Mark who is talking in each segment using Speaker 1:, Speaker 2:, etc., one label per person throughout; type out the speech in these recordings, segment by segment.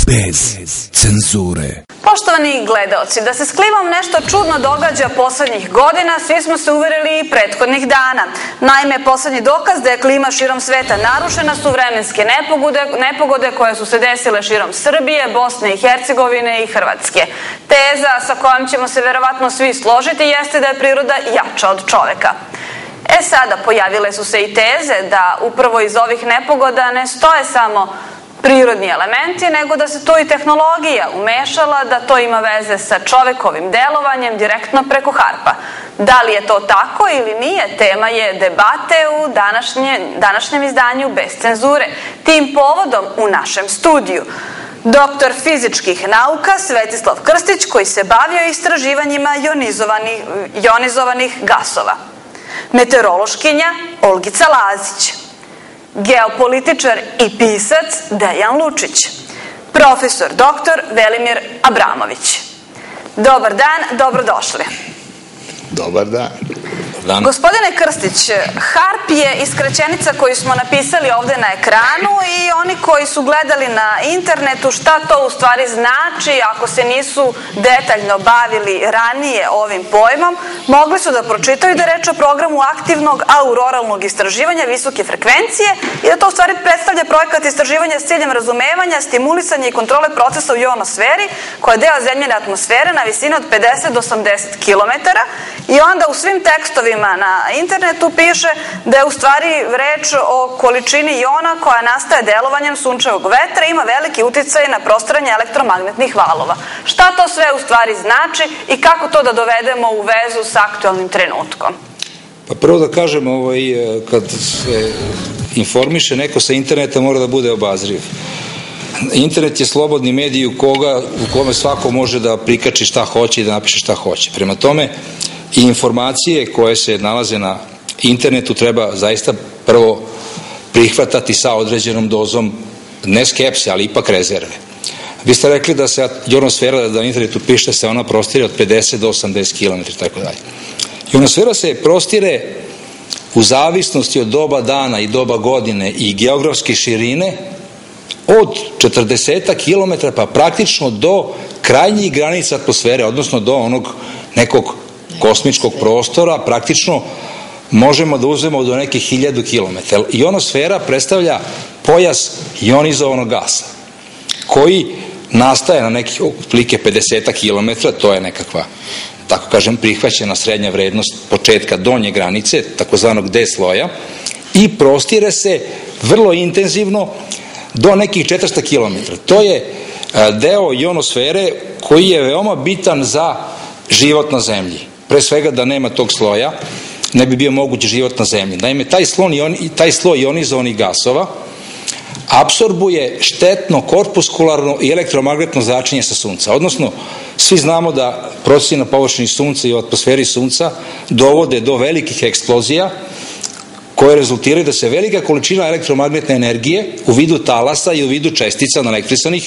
Speaker 1: bez cenzure.
Speaker 2: Poštovani gledaoci, da se s klimom nešto čudno događa poslednjih godina, svi smo se uverili i prethodnih dana. Naime, poslednji dokaz da je klima širom sveta narušena su vremenske nepogode koje su se desile širom Srbije, Bosne i Hercegovine i Hrvatske. Teza sa kojom ćemo se verovatno svi složiti jeste da je priroda jača od čoveka. Sada pojavile su se i teze da upravo iz ovih nepogoda ne stoje samo prirodni elementi, nego da se tu i tehnologija umešala, da to ima veze sa čovekovim delovanjem direktno preko harpa. Da li je to tako ili nije, tema je debate u današnjem izdanju Bez cenzure. Tim povodom u našem studiju doktor fizičkih nauka Svetislav Krstić, koji se bavio istraživanjima jonizovanih gasova. Meteorološkinja Olgica Lazić. Geopolitičar i pisac Dejan Lučić. Profesor doktor Velimir Abramović. Dobar dan, dobrodošli.
Speaker 3: Dobar dan.
Speaker 2: Gospodine Krstić, harp je iskraćenica koju smo napisali ovde na ekranu i oni koji su gledali na internetu šta to u stvari znači, ako se nisu detaljno bavili ranije ovim pojmom, mogli su da pročitaju da je reč o programu aktivnog auroralnog istraživanja visoke frekvencije i da to u stvari predstavlja projekat istraživanja s ciljem razumevanja, stimulisanja i kontrole procesa u ionosferi, koja je deo zemljene atmosfere na visini od 50 do 80 km i onda u svim tekstovima na internetu piše da je u stvari reč o količini iona koja nastaje delovanjem sunčevog vetra i ima veliki uticaj na prostoranje elektromagnetnih valova. Šta to sve u stvari znači i kako to da dovedemo u vezu sa aktualnim trenutkom?
Speaker 4: Pa prvo da kažem, kad se informiše neko sa interneta mora da bude obazriv. Internet je slobodni medij u kome svako može da prikači šta hoće i da napiše šta hoće. Prema tome, i informacije koje se nalaze na internetu treba zaista prvo prihvatati sa određenom dozom, ne skepse, ali ipak rezerve. Vi ste rekli da se ionosfera, da na internetu piše se ona prostire od 50 do 80 km, tako dalje. Ionosfera se prostire u zavisnosti od doba dana i doba godine i geografske širine od 40 km pa praktično do krajnjih granica atmosfere, odnosno do onog nekog kosmičkog prostora, praktično možemo da uzmemo do nekih 1000 km. Ionosfera predstavlja pojas ionizovanog gasa, koji nastaje na nekih otprilike 50 km, to je nekakva, tako kažem, prihvaćena srednja vrednost početka donje granice, takozvanog D sloja, i prostire se vrlo intenzivno do nekih 400 km. To je deo ionosfere koji je veoma bitan za život na zemlji. Pre svega da nema tog sloja, ne bi bio moguć život na zemlji. Naime, taj sloj ionizovanih gasova apsorbuje štetno korpuskularno i elektromagnetno zračenje sa sunca. Odnosno, svi znamo da procesi na površini sunca i u atmosferi sunca dovode do velikih eksplozija koje rezultiraju da se velika količina elektromagnetne energije u vidu talasa i u vidu čestica naelektrisanih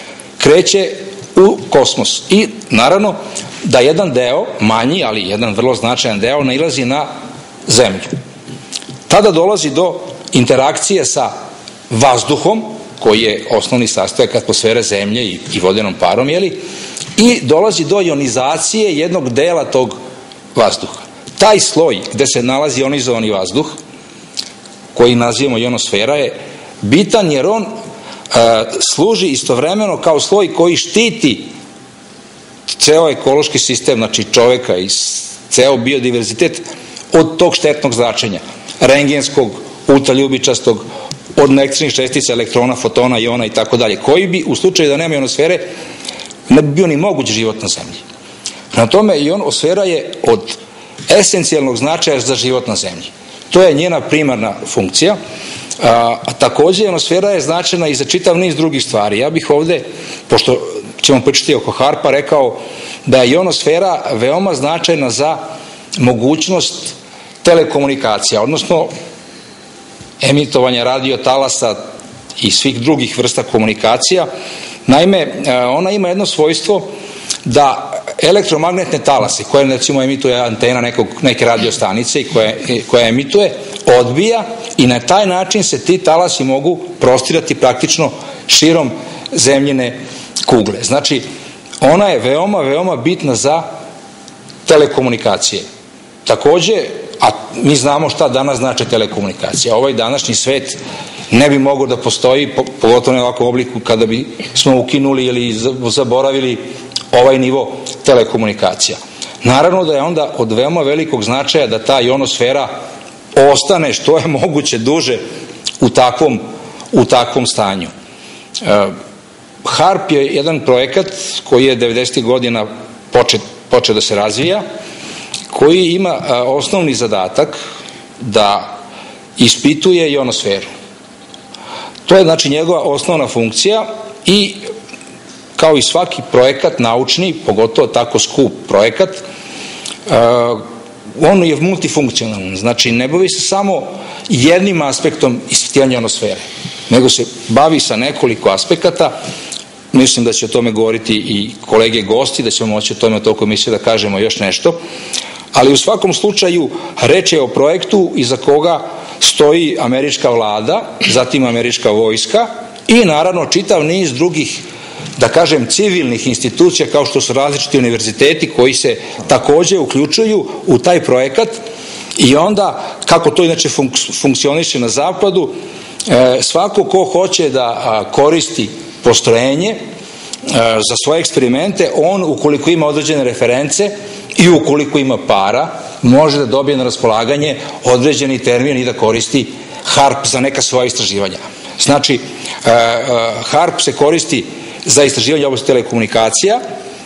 Speaker 4: kreće u kosmos. I naravno da jedan deo, manji, ali jedan vrlo značajan deo, nailazi na zemlju. Tada dolazi do interakcije sa vazduhom, koji je osnovni sastojak atmosfere zemlje i vodenom parom, i dolazi do ionizacije jednog dela tog vazduha. Taj sloj gde se nalazi ionizovani vazduh, koji nazivamo ionosfera, je bitan jer on služi istovremeno kao sloj koji štiti ceo ekološki sistem, znači čoveka i ceo biodiverzitet od tog štetnog zračenja, rengenskog, ultraljubičastog, od električnih čestica, elektrona, fotona, iona i tako dalje, koji bi u slučaju da nema ionosfere ne bi bio ni moguć život na zemlji. Na tome ionosfera je od esencijalnog značaja za život na zemlji. To je njena primarna funkcija. A takođe ionosfera je značajna i za čitav niz drugih stvari. Ja bih ovde, pošto ćemo pričati oko harpa, rekao da je ionosfera veoma značajna za mogućnost telekomunikacija, odnosno emitovanja radiotalasa i svih drugih vrsta komunikacija. Naime, ona ima jedno svojstvo da elektromagnetne talase, koje recimo emituje antena neke radiostanice i koja emituje, odbija i na taj način se ti talasi mogu prostirati praktično širom zemljine kugle. Znači, ona je veoma, veoma bitna za telekomunikacije. Takođe, a mi znamo šta danas znači telekomunikacija. Ovaj današnji svet ne bi mogao da postoji, pogotovo ne u ovakvom obliku, kada bi smo ukinuli ili zaboravili ovaj nivo telekomunikacija. Naravno da je onda od veoma velikog značaja da ta ionosfera ostane što je moguće duže u takvom stanju. HARP je jedan projekat koji je 90. godina počeo da se razvija, koji ima osnovni zadatak da ispituje ionosferu. To je znači njegova osnovna funkcija i kao i svaki projekat naučni, pogotovo tako skup projekat, on je multifunkcionalan, znači ne bavi se samo jednim aspektom ispitivanja ionosfere, nego se bavi sa nekoliko aspekata. Mislim da će o tome govoriti i kolege gosti, da ćemo moći o tome toliko emisije da kažemo još nešto, ali u svakom slučaju reč je o projektu iza koga stoji američka vlada, zatim američka vojska i naravno čitav niz drugih, da kažem, civilnih institucija kao što su različiti univerziteti koji se takođe uključuju u taj projekat. I onda, kako to inače funkcioniše na zapadu, svako ko hoće da koristi postrojenje za svoje eksperimente, on ukoliko ima određene reference i ukoliko ima para, može da dobije na raspolaganje određeni termin i da koristi HARP za neka svoja istraživanja. Znači, HARP se koristi za istraživanje oblasti telekomunikacija.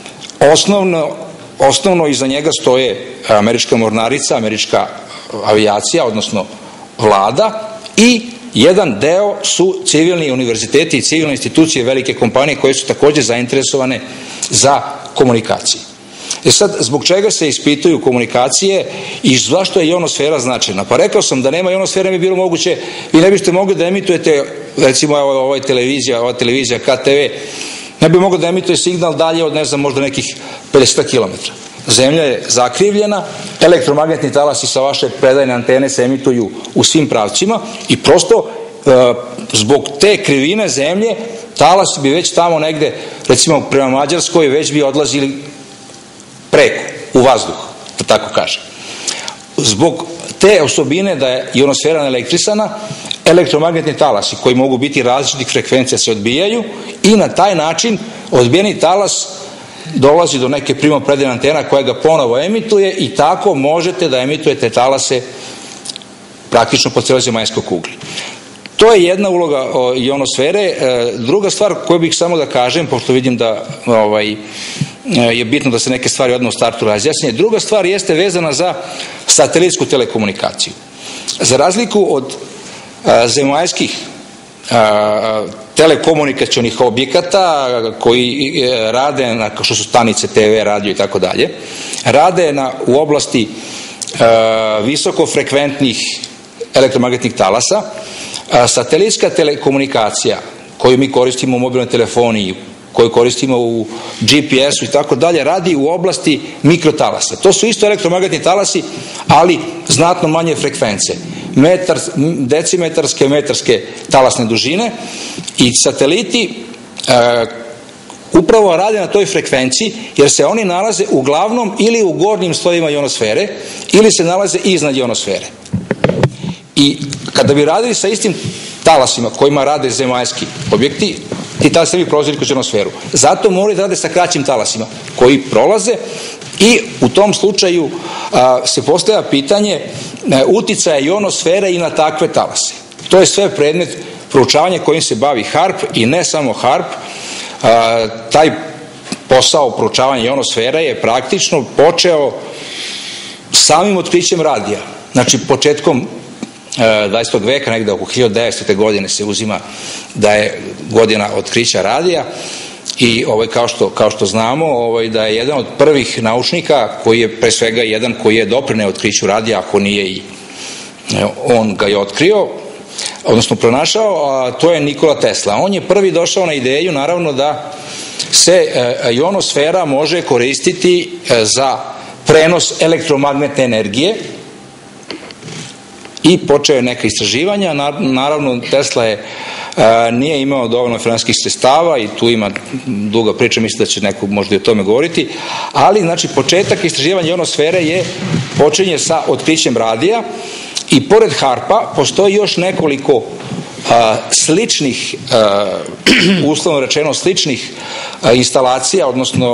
Speaker 4: Osnovno iza njega stoje američka mornarica, američka avijacija, odnosno vlada, i jedan deo su civilni univerziteti i civilne institucije, velike kompanije koje su takođe zainteresovane za komunikaciju. Sad, zbog čega se ispituju komunikacije i zašto je ionosfera značajna? Pa rekao sam da nema ionosfere, ne bi bilo moguće, vi ne biste mogli da emitujete, recimo ova televizija KTV, ne bi mogli da emituje signal dalje od, ne znam, možda nekih 50 km. Zemlja je zakrivljena, elektromagnetni talasi sa vaše predajne antene se emituju u svim pravcima i prosto zbog te krivine zemlje talasi bi već tamo negde, recimo prema Mađarskoj, već bi odlazili preko, u vazduh, da tako kažem. Zbog te osobine da je ionosfera neelektrisana, elektromagnetni talasi koji mogu biti različitih frekvencija se odbijaju i na taj način odbijeni talas dolazi do neke primopredajne antena koja ga ponovo emituje i tako možete da emitujete talase praktično po celoj zemaljskoj kugli. To je jedna uloga ionosfere. Druga stvar koju bih samo da kažem, pošto vidim da je bitno da se neke stvari odmah u startu razjasne, druga stvar jeste vezana za satelitsku telekomunikaciju. Za razliku od zemaljskih telekomunikacionih objekata koji rade, kao što su stanice TV, radio i tako dalje, rade u oblasti visokofrekventnih elektromagnetnih talasa. Satelitska telekomunikacija koju mi koristimo u mobilnoj telefoniji, koju koristimo u GPS-u i tako dalje, radi u oblasti mikrotalasa. To su isto elektromagnetni talasi, ali znatno manje frekvence. Decimetarske, metarske talasne dužine i sateliti upravo rade na toj frekvenciji jer se oni nalaze uglavnom ili u gornjim slojevima ionosfere ili se nalaze iznad ionosfere. I kada bi radili sa istim talasima kojima rade zemaljski objekti, ti talasi ne bi prolazili kroz ionosferu. Zato moraju da rade sa kraćim talasima koji prolaze i u tom slučaju se postavlja pitanje uticaja ionosfere i na takve talase. To je sve predmet proučavanja kojim se bavi HARP i ne samo HARP. Taj posao proučavanja ionosfere je praktično počeo samim otkrićem radija. Znači početkom 20. veka, negde oko 1900. godine se uzima da je godina otkrića radija i kao što znamo da je jedan od prvih naučnika koji je pre svega jedan koji je doprineo otkriću radija, ako nije i on ga je otkrio, odnosno pronašao, a to je Nikola Tesla. On je prvi došao na ideju, naravno, da se ionosfera može koristiti za prenos elektromagnetne energije i počeo je neka istraživanja. Naravno, Tesla je nije imao dovoljno finansijskih sredstava i tu ima duga priča, mislim da će neko možda i o tome govoriti, ali znači početak istraživanja ionosfere počinje sa otkrićem radija i pored HARP-a postoji još nekoliko sličnih, uslovno rečeno sličnih instalacija, odnosno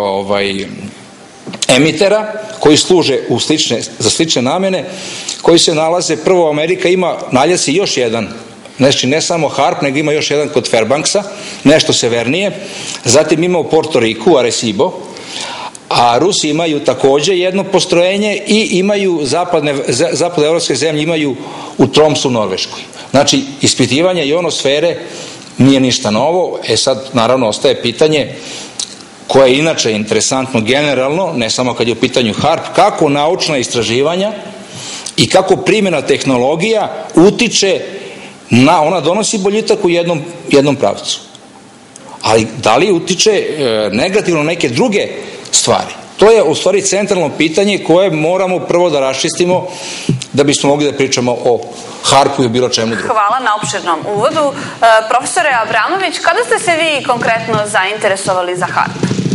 Speaker 4: emitera koji služe za slične namene, koji se nalaze, prvo Amerika ima, nalje se još jedan, znači ne samo HARP, nego ima još jedan kod Fairbanksa, nešto severnije, zatim ima u Porto Riku, Arecibo, a Rusi imaju takođe jedno postrojenje i imaju zapadnoevropske zemlje imaju u Tromsu u Norveškoj. Znači, ispitivanje ionosfere nije ništa novo, sad naravno ostaje pitanje koje je inače interesantno generalno, ne samo kad je u pitanju HARP, kako naučna istraživanja i kako primjena tehnologija utiče ona donosi boljitak u jednom pravcu. Ali da li utiče negativno neke druge stvari? To je u stvari centralno pitanje koje moramo prvo da raščistimo da bismo mogli da pričamo o HARP-u i bilo čemu drugom.
Speaker 2: Hvala na opširnom uvodu. Profesore Abramović, kada ste se vi konkretno zainteresovali za HARP?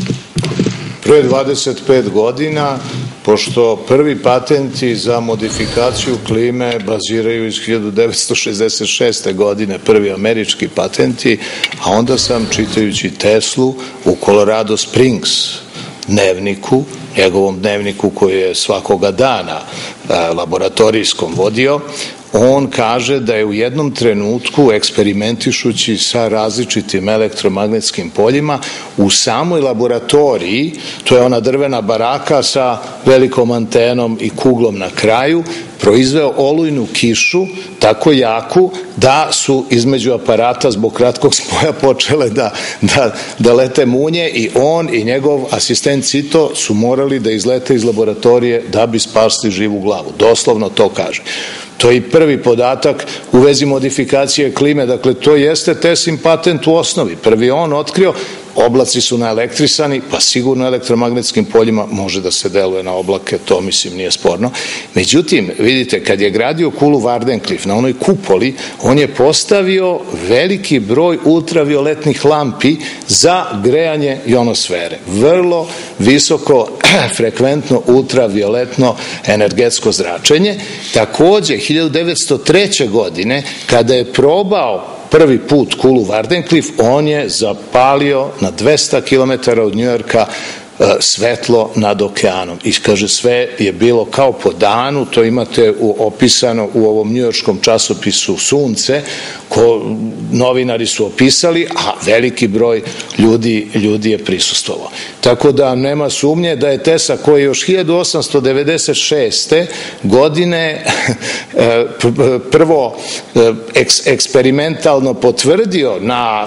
Speaker 3: Pre 25 godina, pošto prvi patenti za modifikaciju klime baziraju iz 1966. godine, prvi američki patenti, a onda sam, čitajući Teslu u Colorado Springs dnevniku, njegovom dnevniku koji je svakoga dana laboratorijskom vodio, on kaže da je u jednom trenutku, eksperimentišući sa različitim elektromagnetskim poljima, u samoj laboratoriji, to je ona drvena baraka sa velikom antenom i kuglom na kraju, proizveo olujnu kišu tako jaku da su između aparata zbog kratkog spoja počele da lete munje i on i njegov asistent Cito su morali da izlete iz laboratorije da bi spasli živu glavu. Doslovno to kaže. To je i prvi podatak u vezi modifikacije klime, dakle to jeste Teslin patent u osnovi. Prvi on otkrio, oblaci su naelektrisani, pa sigurno elektromagnetskim poljima može da se deluje na oblake, to mislim nije sporno. Međutim, vidite, kad je gradio kulu Wardenclyffe na onoj kupoli, on je postavio veliki broj ultravioletnih lampi za grejanje ionosfere. Vrlo visoko frekventno ultravioletno energetsko zračenje. Takođe, 1903. godine, kada je probao prvi put kulu Wardenclyffe, on je zapalio na 200 km od Njujorka svetlo nad okeanom. I kaže, sve je bilo kao po danu, to imate opisano u ovom njujorškom časopisu Sunce, novinari su opisali, a veliki broj ljudi je prisustvovao. Tako da nema sumnje da je Tesla, koji je još 1896. godine prvo eksperimentalno potvrdio na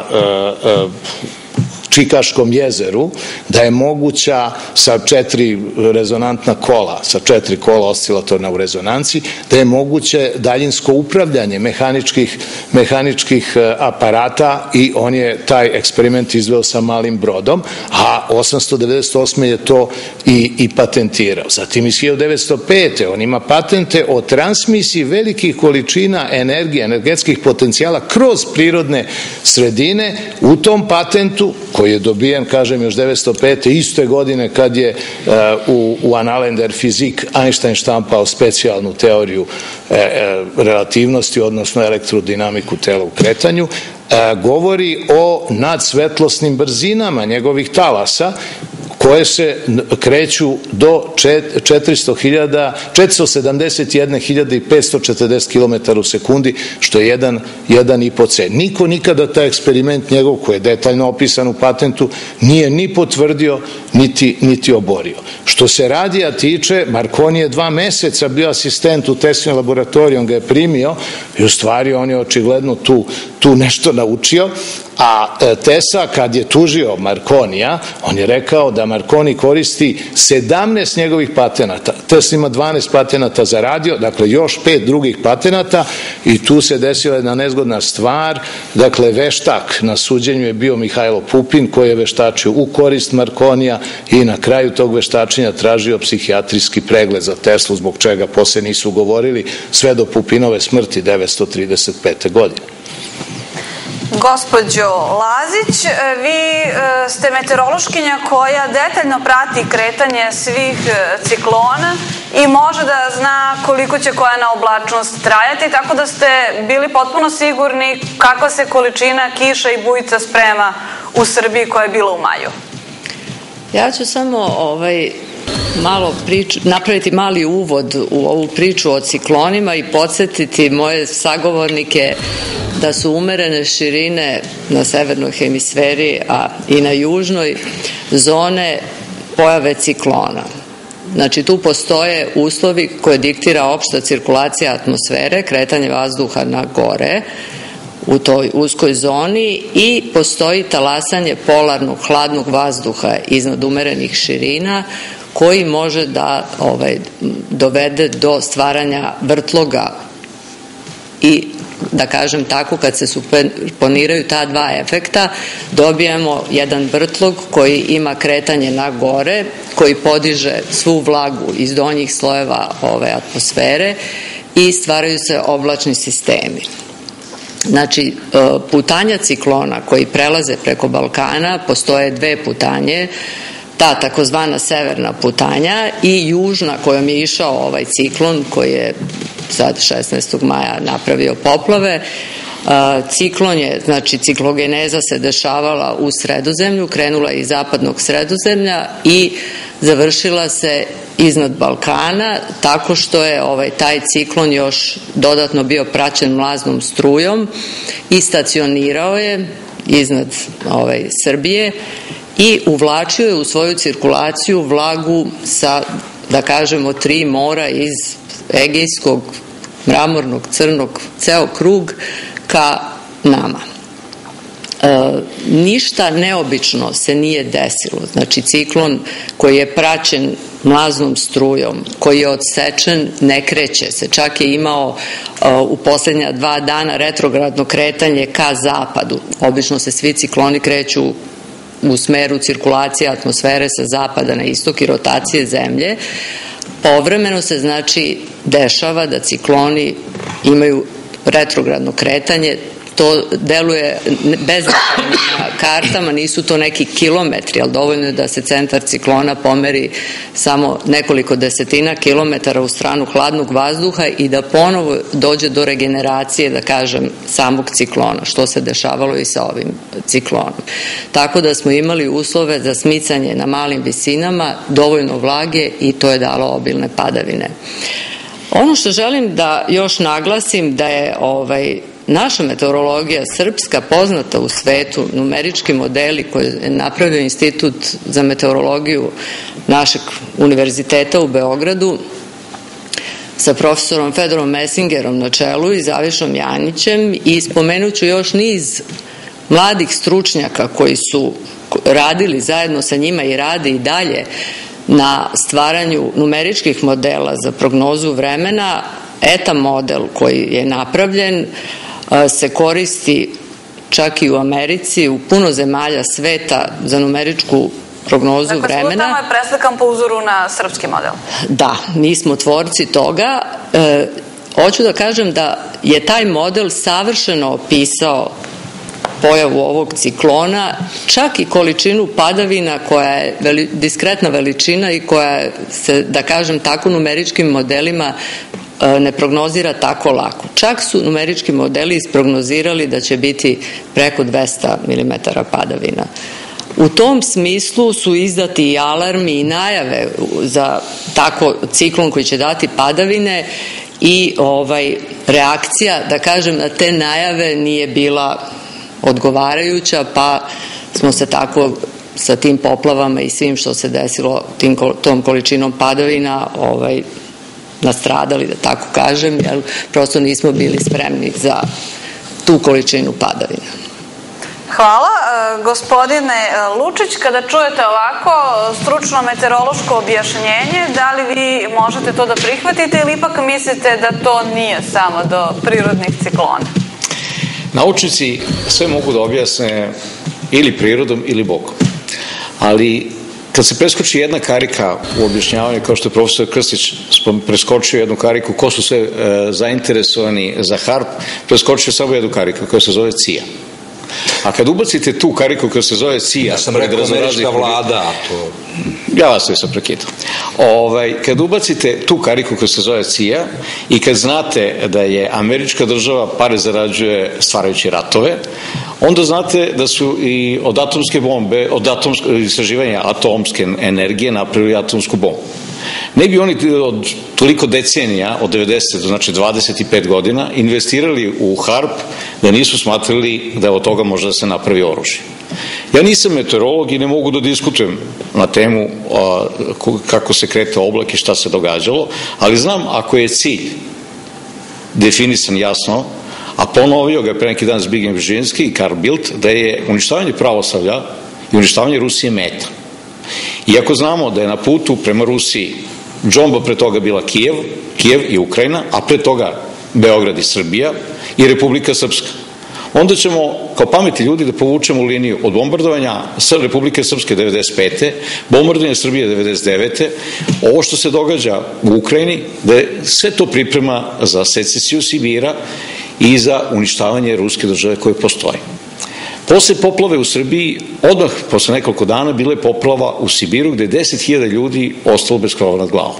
Speaker 3: Čikaškom jezeru, da je moguća sa 4 rezonantna kola, sa 4 kola oscilatorna u rezonanci, da je moguće daljinsko upravljanje mehaničkih aparata i on je taj eksperiment izveo sa malim brodom, a 898. je to i patentirao. Zatim iz 1905. on ima patente o transmisiji velikih količina energije, energetskih potencijala kroz prirodne sredine. U tom patentu, koji je dobijen, kažem, još 1905. iste godine kad je u Annalen der Physik Einstein štampao specijalnu teoriju relativnosti, odnosno elektrodinamiku tela u kretanju, govori o nadsvetlosnim brzinama njegovih talasa, koje se kreću do 471.540 km u sekundi, što je 1,5 C. Niko nikada taj eksperiment njegov, koji je detaljno opisan u patentu, nije ni potvrdio, niti oborio. Što se radija tiče, Marconi je 2 meseca bio asistent u Teslinoj laboratoriji, on ga je primio i u stvari on je očigledno tu nešto naučio, a Tesla, kad je tužio Marconija, on je rekao da Marconi koristi 17 njegovih patenata. Tesla ima 12 patenata za radio, dakle još 5 drugih patenata, i tu se desila jedna nezgodna stvar. Dakle, veštak na suđenju je bio Mihajlo Pupin, koji je veštačio u korist Marconija i na kraju tog veštačenja tražio psihijatrijski pregled za Teslu, zbog čega posle nisu govorili sve do Pupinove smrti 1935. godine.
Speaker 2: Gospođo Lazić, vi ste meteorološkinja koja detaljno prati kretanje svih ciklona i može da zna koliko će koja naoblačnost trajati, tako da ste bili potpuno sigurni kakva se količina kiša i bujica sprema u Srbiji koja je bila u maju.
Speaker 5: Ja ću samo napraviti mali uvod u ovu priču o ciklonima i podsjetiti moje sagovornike da su umerene širine na severnoj hemisferi, a i na južnoj zone pojave ciklona. Znači, tu postoje uslovi koje diktira opšta cirkulacija atmosfere, kretanje vazduha na gore u toj uskoj zoni i postoji talasanje polarnog hladnog vazduha iznad umerenih širina koji može da dovede do stvaranja vrtloga i da kažem tako, kad se suponiraju ta dva efekta, dobijamo jedan vrtlog koji ima kretanje na gore, koji podiže svu vlagu iz donjih slojeva ove atmosfere i stvaraju se oblačni sistemi. Znači, putanja ciklona koji prelaze preko Balkana, postoje dve putanje, ta takozvana severna putanja i južna kojom je išao ovaj ciklon koji je sad 16. maja napravio poplave. Ciklon je, znači ciklogeneza se dešavala u Sredozemlju, krenula iz zapadnog Sredozemlja i završila se iznad Balkana tako što je taj ciklon još dodatno bio praćen mlaznom strujom i stacionirao je iznad Srbije i uvlačio je u svoju cirkulaciju vlagu sa, da kažemo, 3 mora iz Egejskog, Mramornog, Crnog, ceo krug ka nama. Ništa neobično se nije desilo. Znači, ciklon koji je praćen mlaznom strujom, koji je odsečen, ne kreće se. Čak je imao u posljednja 2 dana retrogradno kretanje ka zapadu. Obično se svi cikloni kreću u smeru cirkulacije atmosfere sa zapada na istok i rotacije zemlje. Povremeno se, znači, dešava da cikloni imaju retrogradno kretanje. To deluje beznačajno na kartama, nisu to neki kilometri, ali dovoljno je da se centar ciklona pomeri samo nekoliko desetina kilometara u stranu hladnog vazduha i da ponovo dođe do regeneracije, da kažem, samog ciklona, što se dešavalo i sa ovim ciklonom. Tako da smo imali uslove za smicanje na malim visinama, dovoljno vlage i to je dalo obilne padavine. Ono što želim da još naglasim da je naša meteorologija srpska poznata u svetu, numerički modeli koje je napravio Institut za meteorologiju našeg univerziteta u Beogradu sa profesorom Fedorom Messingerom na čelu i Zavišom Janjićem, i spomenut ću još niz mladih stručnjaka koji su radili zajedno sa njima i rade i dalje na stvaranju numeričkih modela za prognozu vremena. ETA model koji je napravljen se koristi čak i u Americi, u puno zemalja sveta za numeričku prognozu vremena.
Speaker 2: Dakle, tamo je preslikan po uzoru na srpski model.
Speaker 5: Da, mi smo tvorci toga. Hoću da kažem da je taj model savršeno opisao pojavu ovog ciklona, čak i količinu padavina koja je diskretna veličina i koja se, da kažem tako, numeričkim modelima ne prognozira tako lako. Čak su numerički modeli isprognozirali da će biti preko 200 mm padavina. U tom smislu su izdati i alarmi i najave za tako ciklon koji će dati padavine i reakcija, da kažem, na te najave nije bila odgovarajuća, pa smo se tako sa tim poplavama i svim što se desilo tom količinom padavina nastradali, da tako kažem, jer prosto nismo bili spremni za tu količinu padavina.
Speaker 2: Hvala. Gospodine Lučić, kada čujete ovako stručno meteorološko objašnjenje, da li vi možete to da prihvatite ili ipak mislite da to nije samo do prirodnih ciklona?
Speaker 6: Naučnici sve mogu da objasne ili prirodom ili Bogom. Ali kad se preskoči jedna karika u objašnjavanju, kao što je profesor Krstić preskočio jednu kariku, ko su sve zainteresovani za HARP, preskočio samo jednu kariku koja se zove CIA. A kad ubacite tu kariku koja se zove CIA...
Speaker 4: Ja sam rekao američka vlada, a to...
Speaker 6: Ja vas sam prekidao. Kad ubacite tu kariku koja se zove CIA i kad znate da je američka država pare zarađuje stvarajući ratove, onda znate da su i od atomske bombe, od istraživanja atomske energije napravili atomsku bombu. Ne bi oni od toliko decenija, od 90, znači 25 godina, investirali u HARP da nisu smatrali da od toga može da se napravi oružje. Ja nisam meteorolog i ne mogu da diskutujem na temu kako se kreta oblak i šta se događalo, ali znam ako je cilj definisan jasno, a ponovio ga pre neki dan Zbigniew Brzezinski i Carl Bildt, da je uništavanje pravoslavlja i uništavanje Rusije meta. Iako znamo da je na putu prema Rusiji džomba pre toga bila Kijev i Ukrajina, a pre toga Beograd i Srbija i Republika Srpska, onda ćemo kao pametni ljudi da povučemo liniju od bombardovanja Republike Srpske 95. bombardovanja Srbije 99. Ovo što se događa u Ukrajini, da je sve to priprema za secesiju Sibira i za uništavanje ruske države koje postoje. Posle poplave u Srbiji, odmah posle nekoliko dana, bila je poplava u Sibiru gde je 10.000 ljudi ostalo bez krova nad glavom.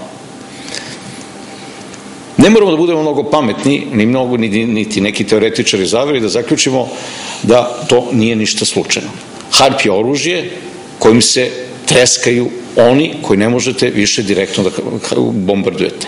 Speaker 6: Ne moramo da budemo mnogo pametni, niti neki teoretičari zavere, da zaključimo da to nije ništa slučajno. HARP je oružje kojim se treskaju oni koji ne možete više direktno da bombardujete.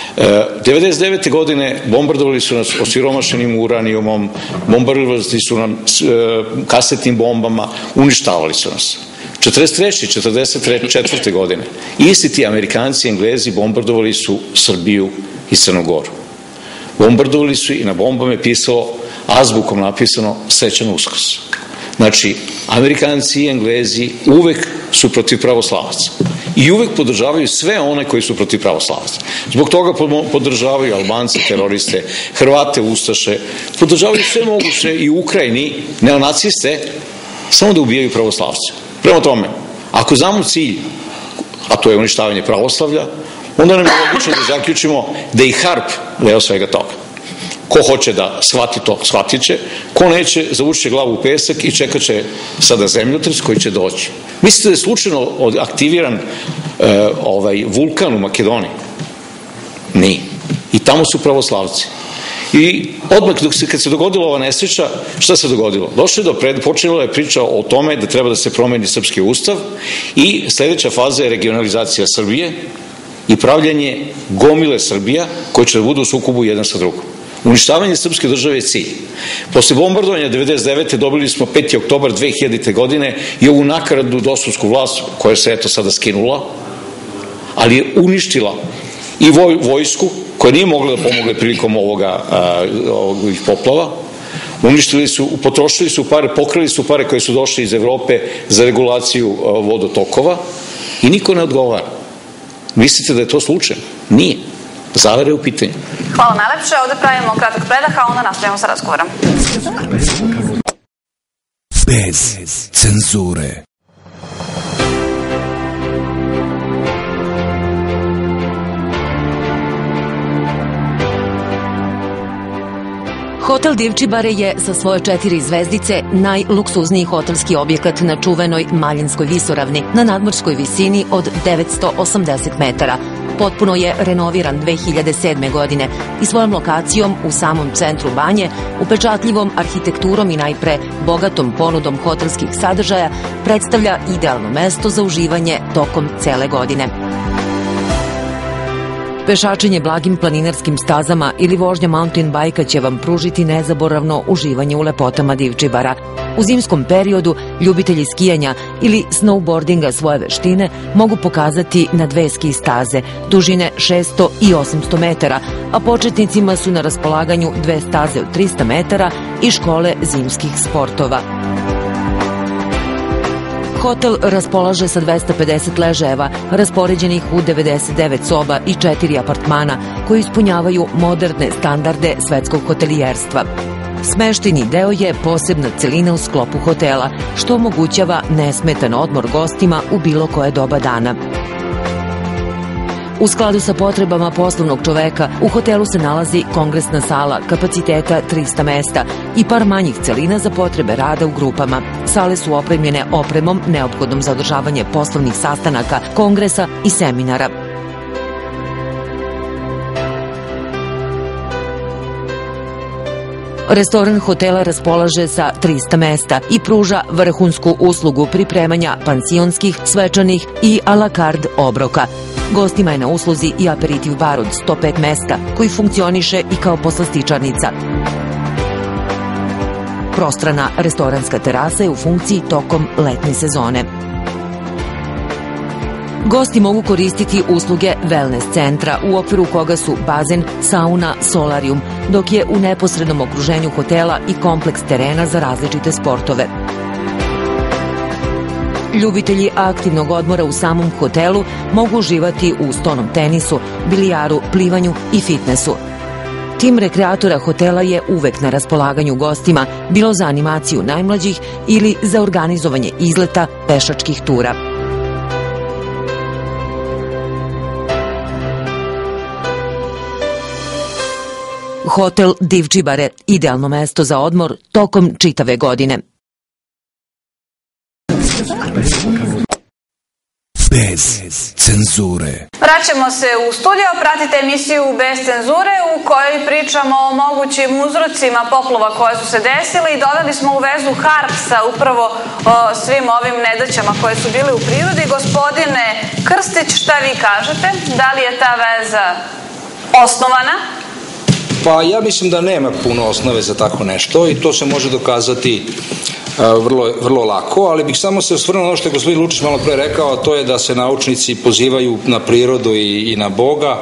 Speaker 6: 99. godine bombardovali su nas osiromašenim uranijumom, bombardovali su nam kasetnim bombama, uništavali su nas. 43. 44. godine isti ti Amerikanci i Englezi bombardovali su Srbiju i Crnogoru. Bombardovali su i na bombama je pisalo, azbukom napisano, srećan Uskrs. Znači, Amerikanci i Englezi uvek su protiv pravoslavaca i uvek podržavaju sve one koji su protiv pravoslavaca. Zbog toga podržavaju Albance, teroriste, Hrvate, ustaše, podržavaju sve moguće i u Ukrajini neonaciste, samo da ubijaju pravoslavce. Prema tome, ako znamo cilj, a to je uništavanje pravoslavlja, onda nam je logično da zaključimo da i HARP deo svega toga. Ko hoće da shvati to, shvatit će. Ko neće, zavući će glavu u pesak i čekat će sada zemljotres koji će doći. Mislite da je slučajno aktiviran vulkan u Makedoniji? Nije. I tamo su pravoslavci. I odmah kad se dogodila ova nesreća, šta se dogodilo? Počela je priča o tome da treba da se promeni srpski ustav i sledeća faza je regionalizacija Srbije i pravljanje gomile Srbija koje će da budu u sukobu jedan sa drugom. Uništavanje srpske države je cilj. Posle bombardovanja 99. dobili smo 5. oktobar 2000. godine i ovu nakaradnu dosovsku vlast koja se eto sada skinula, ali je uništila i vojsku koja nije mogla da pomogle prilikom ovih poplava. Uništili su, potrošili su pare, pokrali su pare koje su došle iz Evrope za regulaciju vodotokova i niko ne odgovara. Mislite da je to slučajno? Nije. Zavere u pitanju.
Speaker 2: Hvala najlepše. Ovde pravimo kratak predah, a onda nastavimo sa razgovorom.
Speaker 1: Bez cenzure.
Speaker 7: Hotel Divčibare je sa svoje 4 zvezdice najluksuzniji hotelski objekat na čuvenoj Maljinskoj visoravni na nadmorskoj visini od 980 metara. Potpuno je renoviran 2007. godine i svojom lokacijom u samom centru Banje, upečatljivom arhitekturom i najpre bogatom ponudom hotelskih sadržaja predstavlja idealno mesto za uživanje tokom cele godine. Pešačenje blagim planinarskim stazama ili vožnja mountain bajka će vam pružiti nezaboravno uživanje u lepotama Divčibara. U zimskom periodu ljubitelji skijanja ili snowboardinga svoje veštine mogu pokazati na 2 ski staze, dužine 600 i 800 metara, a početnicima su na raspolaganju 2 staze od 300 metara i škole zimskih sportova. Hotel raspolaže sa 250 ležajeva, raspoređenih u 99 soba i 4 apartmana koji ispunjavaju moderne standarde svetskog hotelijerstva. Smešteni deo je posebna celina u sklopu hotela, što omogućava nesmetan odmor gostima u bilo koje doba dana. U skladu sa potrebama poslovnog čoveka, u hotelu se nalazi kongresna sala kapaciteta 300 mesta i par manjih celina za potrebe rada u grupama. Sale su opremljene opremom neophodnom za održavanje poslovnih sastanaka, kongresa i seminara. Restoran hotela raspolaže sa 300 mesta i pruža vrhunsku uslugu pripremanja pansionskih, svečanih i a la carte obroka. Gostima je na usluzi i aperitiv bar od 105 mesta, koji funkcioniše i kao poslastičarnica. Prostrana restoranska terasa je u funkciji tokom letnje sezone. Gosti mogu koristiti usluge wellness centra, u okviru koga su bazen, sauna, solarium, dok je u neposrednom okruženju hotela i kompleks terena za različite sportove. Ljubitelji aktivnog odmora u samom hotelu mogu uživati u stonom tenisu, bilijaru, plivanju i fitnesu. Tim rekreatora hotela je uvek na raspolaganju gostima, bilo za animaciju najmlađih ili za organizovanje izleta, pešačkih tura. Hotel Divčibare, idealno mesto za odmor tokom čitave godine.
Speaker 1: Bez cenzure.
Speaker 2: Vraćamo se u studio, pratite emisiju Bez cenzure u kojoj pričamo o mogućim uzrocima poplava koje su se desile i doveli smo u vezu HARP sa upravo svim ovim nedaćama koje su bile u prirodi. Gospodine Krstić, šta vi kažete? Da li je ta veza osnovana?
Speaker 4: Pa ja mislim da nema puno osnove za tako nešto i to se može dokazati vrlo lako, ali bih samo se osvrnuo na ono što je gospodin Lučić malo pre rekao, a to je da se naučnici pozivaju na prirodu i na Boga.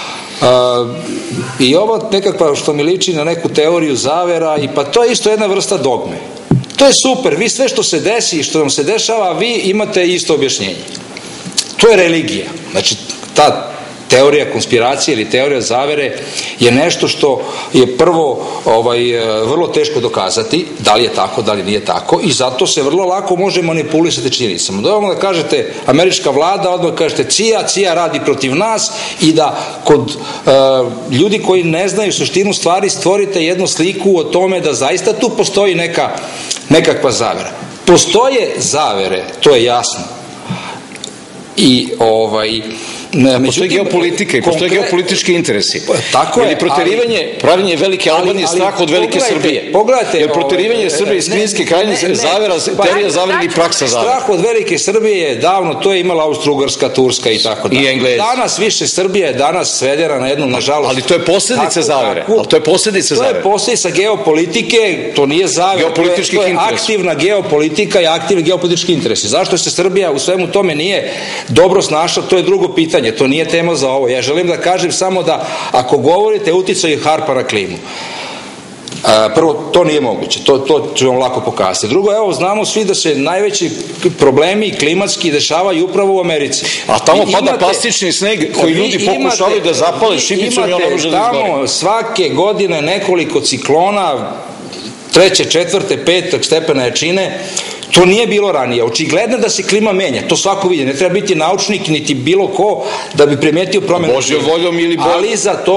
Speaker 4: I ovo nekakva što mi liči na neku teoriju zavera, i pa to je isto jedna vrsta dogme. To je super, vi sve što se desi i što vam se dešava, vi imate isto objašnjenje. To je religija. Znači, ta teorija konspiracije ili teorija zavere je nešto što je prvo vrlo teško dokazati, da li je tako, da li nije tako, i zato se vrlo lako može manipulisati činjenicama. Da kažete američka vlada, odmah kažete CIA radi protiv nas, i da kod ljudi koji ne znaju suštinu stvari stvorite jednu sliku o tome da zaista tu postoji nekakva zavera. Postoje zavere, to je jasno. I
Speaker 6: postoji geopolitika i postoje geopolitički interesi.
Speaker 4: Tako je.
Speaker 6: Jer proterivanje, pravljenje velike Albanije strah od velike Srbije.
Speaker 4: Pogledajte.
Speaker 6: Jer proterivanje Srbije iz Kninske krajine teorija zavere i praksa zavere.
Speaker 4: Strah od velike Srbije je davno, to je imala Austro-Ugarska, Turska i tako da.
Speaker 6: I Englezi.
Speaker 4: Danas više Srbija je danas svedena na jednu, nažalost.
Speaker 6: Ali to je posljedica zavere. To je
Speaker 4: posljedica geopolitike, to nije zavere.
Speaker 6: Geopolitičkih interesa.
Speaker 4: To je aktivna geopolitika i aktivni geopolitički interesi. Zašto se Srbija u svemu tome nije dobro snašla, to je drugo pitanje. To nije tema za ovo. Ja želim da kažem samo da ako govorite o uticaju HARP-a na klimu, prvo, to nije moguće. To ću vam lako pokazati. Drugo, evo, znamo svi da se najveći problemi klimatski dešavaju upravo u Americi.
Speaker 6: A tamo pada plastični sneg koji ljudi pokušavaju da zapale šibicom i on ne može da izgori.
Speaker 4: Imate tamo svake godine nekoliko ciklona, 3., 4., 5. stepena jačine. To nije bilo ranije. Očigledno da se klima menja. To svako vidi. Ne treba biti naučnik niti bilo ko da bi primetio promenu.
Speaker 6: Božjom voljom ili
Speaker 4: ali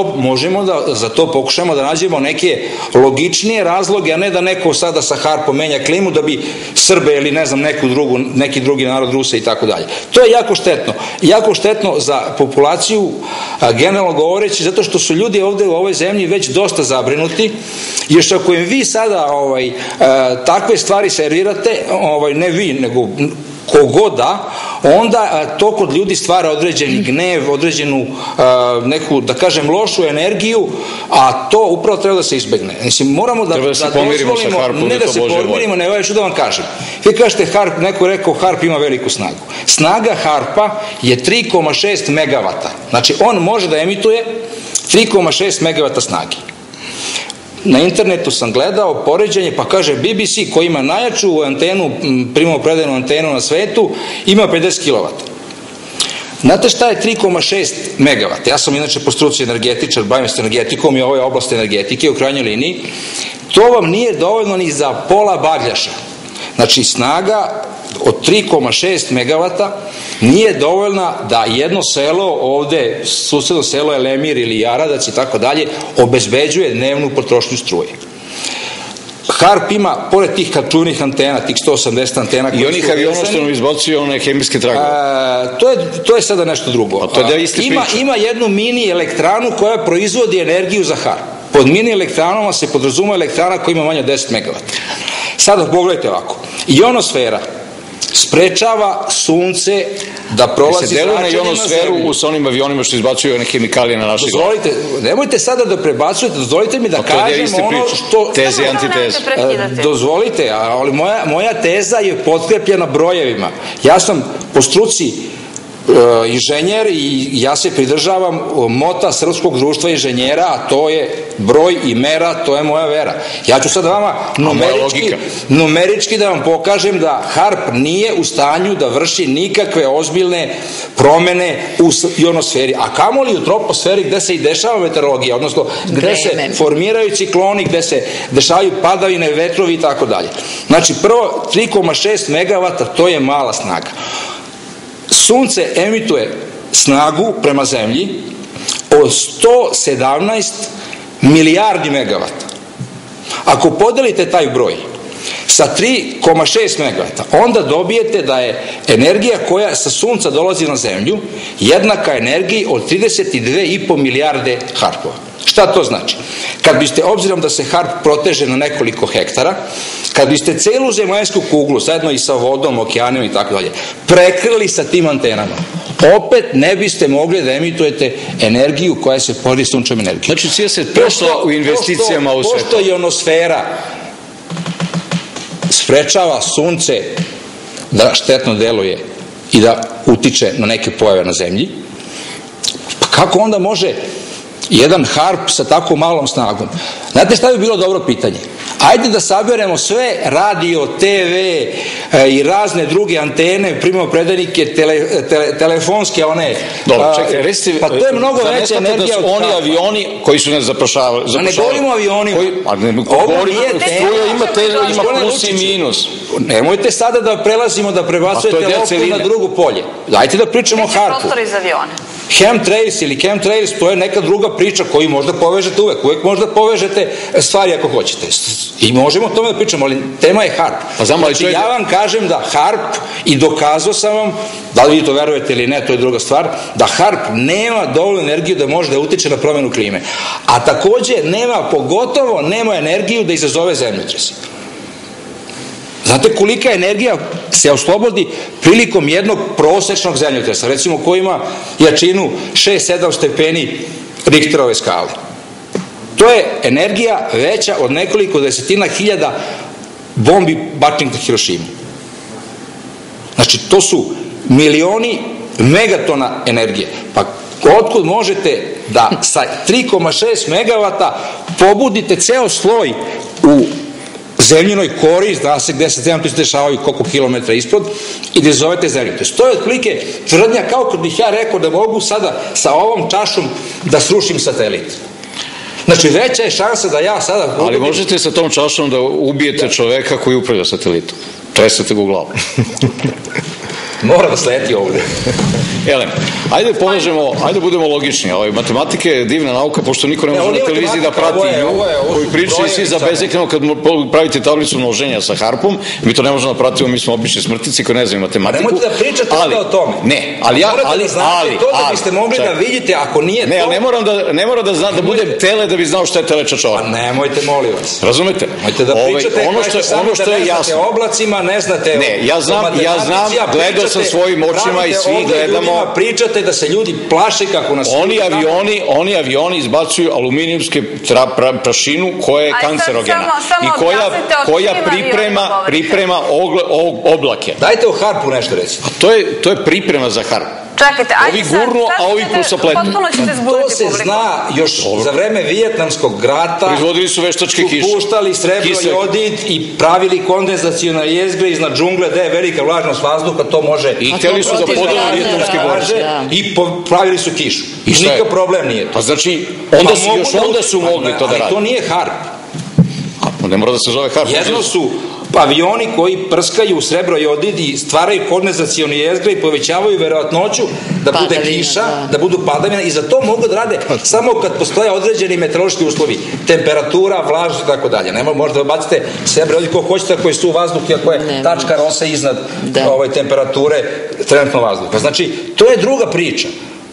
Speaker 4: za to pokušamo da nađemo neke logičnije razloge, a ne da neko sada sa HARP-om menja klimu da bi Srbe ili ne znam neki drugi narod, Ruse i tako dalje. To je jako štetno. Jako štetno za populaciju, generalno govoreći, zato što su ljudi ovde u ovoj zemlji već dosta zabrinuti. Još ako im vi sada takve stvari servirate, ne vi, nego kogoda, onda to kod ljudi stvara određeni gnev, određenu neku, da kažem, lošu energiju, a to upravo treba da se izbegne. Mislim, moramo da
Speaker 6: se pomirimo sa HARP-om,
Speaker 4: ne da se pomirimo, ne, ću da vam kažem. Vi kažete HARP, neko je rekao HARP ima veliku snagu. Snaga HARP-a je 3,6 megavata. Znači, on može da emituje 3,6 megavata snage. Na internetu sam gledao poređenje, pa kaže BBC koji ima najjaču antenu, primopredajnu antenu na svetu, ima 50 kW. Znate šta je 3,6 megavata? Ja sam inače po struci energetičar, bavim se energetikom i ovo je oblast energetike u krajnjoj liniji. To vam nije dovoljno ni za pola bagljaša. Znači snaga od 3,6 megavata nije dovoljna da jedno selo ovde, susedno selo Elemir ili Jaradac i tako dalje, obezbeđuje dnevnu potrošnju struje. HARP ima, pored tih čuvenih antena, tih 180 antena...
Speaker 6: I onih aviona što nam izbacuju one hemijske tragove.
Speaker 4: To je sada nešto drugo. Ima jednu mini elektranu koja proizvodi energiju za HARP. Pod mini elektranoma se podrazumeva elektrana koja ima manje od 10 megavata. Sada pogledajte ovako. Ionosfera sprečava sunce da prolazi zračenje na zemlju. Se deluje na ionosferu sa onim avionima što izbacuju one hemikalije na naše glave. Nemojte sada da prebacujete, dozvolite mi da kažem ono što...
Speaker 6: Teze i antiteze.
Speaker 4: Dozvolite, ali moja teza je potkrepljena brojevima. Ja sam po struci inženjer i ja se pridržavam mota Srpskog društva inženjera, a to je broj i mera, to je moja vera. Ja ću sad vama numerički da vam pokažem da HARP nije u stanju da vrši nikakve ozbiljne promene u ionosferi, a kamoli u troposferi gde se i dešava meteorologija, odnosno gde se formiraju cikloni, gde se dešavaju padavine, vetrovi i tako dalje. Znači, prvo 3,6 megavata, to je mala snaga. Sunce emituje snagu prema zemlji od 117 milijardi megavata. Ako podelite taj broj sa 3,6 megavata, onda dobijete da je energija koja sa sunca dolazi na zemlju jednaka energiji od 32,5 milijarde harpova. Šta to znači? Kad biste, obzirom da se HARP proteže na nekoliko hektara, kad biste celu zemaljsku kuglu, zajedno i sa vodom, okeanima i tako dalje, prekrili sa tim antenama, opet ne biste mogli da emitujete energiju koja se pori sunčevom energijom.
Speaker 6: Znači, sve se prešlo u investicijama u svetu.
Speaker 4: Pošto ionosfera sprečava sunce da štetno deluje i da utiče na neke pojave na zemlji, pa kako onda može jedan HARP sa tako malom snagom? Znate šta bi bilo dobro pitanje? Ajde da saberemo sve radio, TV i razne druge antene, primopredajnike, telefonske one...
Speaker 6: Dobro, čekaj, recite...
Speaker 4: Pa to je mnogo veća energija od
Speaker 6: oni avioni koji su nas zaprašavali...
Speaker 4: A ne govorimo o avionima.
Speaker 6: Ovo nije tema. Ima plus i minus.
Speaker 4: Nemojte sada da prelazimo, da prebacujete loptu na drugo polje. Dajte da pričamo o HARP-u.
Speaker 2: Prostor iz aviona.
Speaker 4: Chemtrails ili chemtrails, to je neka druga priča koju možda povežete uvek možda povežete stvari ako hoćete. I možemo o tome da pričamo, ali tema je HARP. Znači, ja vam kažem da HARP, i dokazao sam vam, da li vi to verujete ili ne, to je druga stvar, da HARP nema dovoljnu energiju da može da utiče na promenu klime. A takođe pogotovo nema energiju da izazove zemljotres. Znate kolika energija se oslobodi prilikom jednog prosečnog zemljotresa, recimo koji ima jačinu 6-7 stepeni Richterove skale. To je energija veća od nekoliko desetina hiljada bombi bačenih na Hirošimu. Znači, to su milioni megatona energije. Pa otkud možete da sa 3,6 megavata pobudite ceo sloj u zemljinoj kori, zna se gde se zemljotresi dešavaju, koliko kilometra ispod, i da zovete zemljotres. To je otprilike tvrdnja kao kad bih ja rekao da mogu sada sa ovom čašom da srušim satelit. Znači, veća je šansa da ja sada...
Speaker 6: Ali možete sa tom čašom da ubijete čoveka koji upravlja satelitom. Tresete ga u glavu.
Speaker 4: Mora da sleti ovde.
Speaker 6: Elem, ajde povežemo, ajde budemo logični. Matematika je divna nauka, pošto niko ne može na televiziji da prati nju, koji pričaju svi za bezekno kad pravite tablicu množenja sa HARP-om, mi to ne možemo da pratimo, mi smo obični smrtnici koji ne znaju matematiku.
Speaker 4: Nemojte da pričate sada o tome.
Speaker 6: Ne, ali ja...
Speaker 4: Morate da znate to da biste mogli da vidite, ako nije to...
Speaker 6: Ne, ali ne moram da znam, da budem tele da bi znao šta je telečačova.
Speaker 4: Pa nemojte, molim vas.
Speaker 6: Razumete?
Speaker 4: Nemojte da pričate, ono što je jasno. Oblacima, ne znate...
Speaker 6: Ne, ja znam, gledao sam svojim očima i svi gledamo.
Speaker 4: Pričate da se ljudi plaše kako nas...
Speaker 6: Oni avioni izbacuju aluminijumske prašinu koja je kancerogena i koja priprema oblake.
Speaker 4: Dajte o HARP-u nešto reći.
Speaker 6: To je priprema za HARP.
Speaker 2: Čekajte, ajde
Speaker 6: sad... Ovi gurnu, a ovi sapletu.
Speaker 2: Potpuno ćete zbuditi publiku.
Speaker 4: To se zna još za vreme Vijetnamskog rata.
Speaker 6: Proizvodili su veštačke kiše.
Speaker 4: Su puštali srebro jodid i pravili kondenzacione jezgre iznad džungle gde je velika vlažnost vazduha, to može...
Speaker 6: I hteli su da podelu vijetnamske borce.
Speaker 4: I pravili su kišu. I nikakav problem nije to.
Speaker 6: Pa znači, onda su mogli to da rade.
Speaker 4: Ali to nije HARP.
Speaker 6: Ne mora da se zove HARP.
Speaker 4: Jedno su avioni koji prskaju srebro i odid i stvaraju kondenzacioni jezgre i povećavaju verovatnoću da bude kiša, da budu padavina, i za to mogu da rade samo kad postoje određeni meteorološki uslovi, temperatura, vlažnost i tako dalje. Možda da bacite srebro, ovdje ko hoćete, ako je su vazduh i ako je tačka rosa iznad temperature trenutno vazduha. Znači, to je druga priča.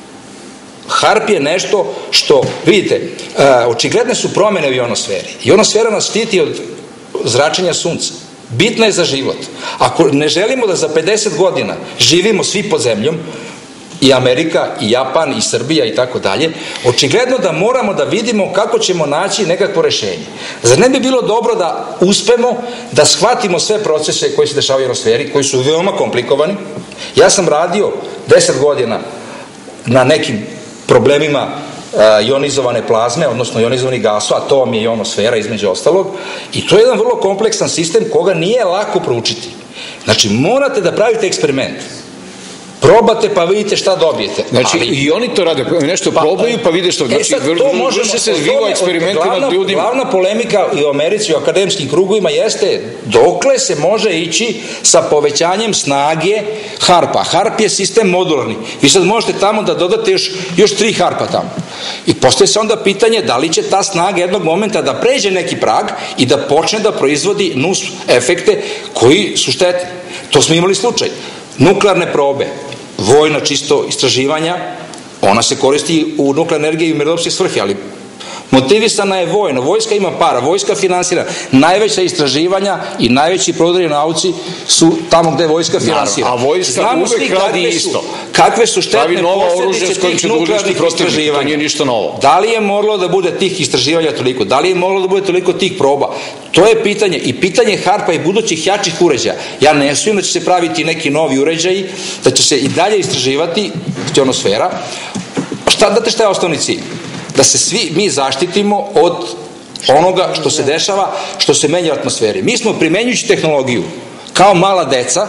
Speaker 4: HARP je nešto što, vidite, očigledne su promene u ionosferi. Ionosfera nas štiti od zračenja sunca. Bitna je za život. Ako ne želimo da za 50 godina živimo svi pod zemljom, i Amerika, i Japan, i Srbija i tako dalje, očigledno da moramo da vidimo kako ćemo naći nekakvo rešenje. Zar ne bi bilo dobro da uspemo da shvatimo sve procese koji se dešavaju u ionosferi, koji su veoma komplikovani? Ja sam radio 10 godina na nekim problemima ionizovane plazme, odnosno ionizovanih gasova, a to vam je ionosfera između ostalog, i to je jedan vrlo kompleksan sistem koga nije lako proučiti. Znači, morate da pravite eksperiment. Probate pa vidite šta dobijete.
Speaker 6: Znači, i oni to rade, nešto probaju pa vide što. Znači, vrše se vivo eksperimentima nad ljudima.
Speaker 4: Glavna polemika i u Americi, u akademskim krugovima jeste dokle se može ići sa povećanjem snage HARP-a. HARP je sistem modularni. Vi sad možete tamo da dodate još 3 HARP-a tamo. I postoje se onda pitanje da li će ta snaga jednog momenta da pređe neki prag i da počne da proizvodi nus efekte koji su štetni. To smo imali slučaj. Nuklearne probe, vojna čisto istraživanja, ona se koristi u nuklearnoj energiji i u mirnodopske svrhe, ali motivisana je vojno, vojska ima para, vojska finansira. Najveća istraživanja i najveći prodori u nauci su tamo gde vojska finansira.
Speaker 6: A vojska uvek radi isto.
Speaker 4: Kakve su štetne posledice tih nuklearnih istraživanja?
Speaker 6: To nije ništa novo.
Speaker 4: Da li je moralo da bude tih istraživanja toliko? Da li je moralo da bude toliko tih proba? To je pitanje, i pitanje HARP-a i budućih jačih uređaja. Ja ne sumnjam da će se praviti neki novi uređaji, da će se i dalje istraživati ionosfera. Znate šta je osnovni cilj? Da se svi mi zaštitimo od onoga što se dešava, što se menja u atmosferi. Mi smo, primenjujući tehnologiju kao mala deca,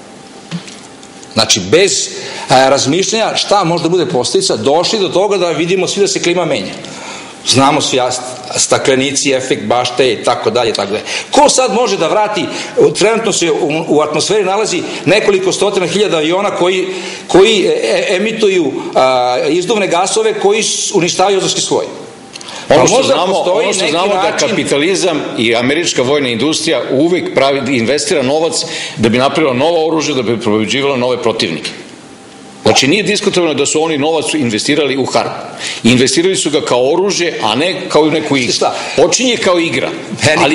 Speaker 4: znači bez razmišljanja šta može da bude posljedica, došli do toga da vidimo svi da se klima menja. Znamo svi staklenici, efekt bašte i tako dalje, tako dalje. Ko sad može da vrati, trenutno se u atmosferi nalazi nekoliko stotina hiljada aviona koji emituju izduvne gasove koji uništavaju ozonski sloj.
Speaker 6: Ono što znamo da kapitalizam i američka vojna industrija uvek investira novac da bi napravila nova oružja, da bi pobeđivala nove protivnike. Znači, nije diskutovano da su oni novac investirali u HARP. Investirali su ga kao oružje, a ne kao neku igru. Počinje kao igra. Ali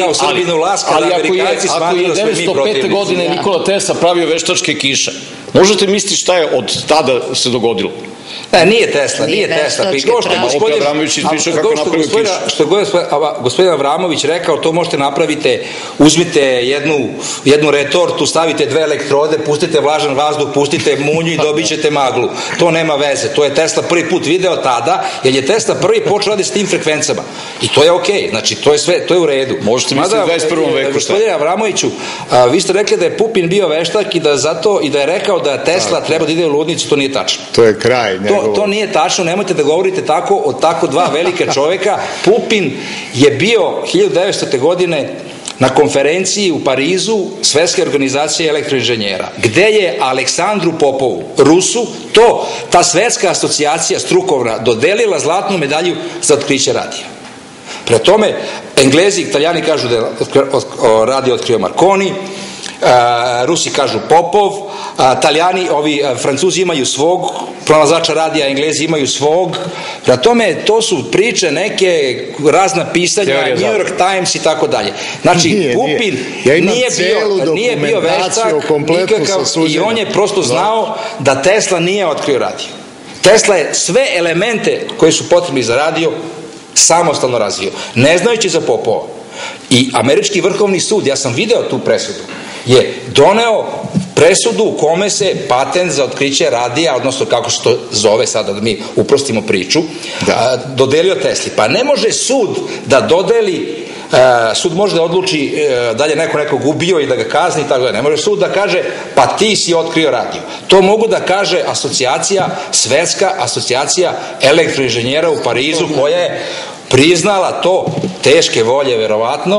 Speaker 6: ako je 1905. godine Nikola Tesla pravio veštačke kiše, možete misliti šta je od tada se dogodilo?
Speaker 4: Nije Tesla.
Speaker 6: Opet Avramović ispričao kako napravio kišu.
Speaker 4: Što je gospodin Avramović rekao, to možete napravite, uzmite jednu retortu, stavite 2 elektrode, pustite vlažan vazduh, pustite munju i dobit ćete maglu. To nema veze. To je Tesla prvi put video tada, jer je Tesla prvi počeo raditi s tim frekvencama. I to je okej. Znači, to je sve, to je u redu.
Speaker 6: Možete misliti u 21. veku.
Speaker 4: Gospodine Avramoviću, vi ste rekli da je Pupin bio veštak i da je rekao da Tesla treba da ide u ludnicu, to nije tačno.
Speaker 3: To je kraj.
Speaker 4: To nije tačno, nemojte da govorite tako o tako 2 velika čoveka. Pupin je bio 1900. godine na konferenciji u Parizu Svetske organizacije elektroinženjera, gde je Aleksandru Popovu, Rusu, ta svetska asocijacija strukovna dodelila zlatnu medalju za otkriće radija. Pre tome, Englezi i Italijani kažu da je radio otkrio Marconi, Rusi kažu Popov, Italijani, Francuzi imaju svog pronalazača radija, Englezi imaju svog. Prema tome, to su priče, neke razna pisanja, New York Times i tako dalje. Znači, Pupin nije bio veštak nikakav i on je prosto znao da Tesla nije otkrio radio. Tesla je sve elemente koje su potrebni za radio samostalno razvio, ne znajući za Popova. I američki vrhovni sud, ja sam video tu presudu, je doneo presudu u kome se patent za otkriće radija, odnosno kako se to zove sada da mi uprostimo priču, dodelio Tesli. Pa ne može sud da dodeli, sud može da odluči da li je nekog ubio i da ga kazni, tako da ne može sud da kaže pa ti si otkrio radio. To mogu da kaže asocijacija, svetska asocijacija elektroinženjera u Parizu, koja je priznala to, teške volje verovatno,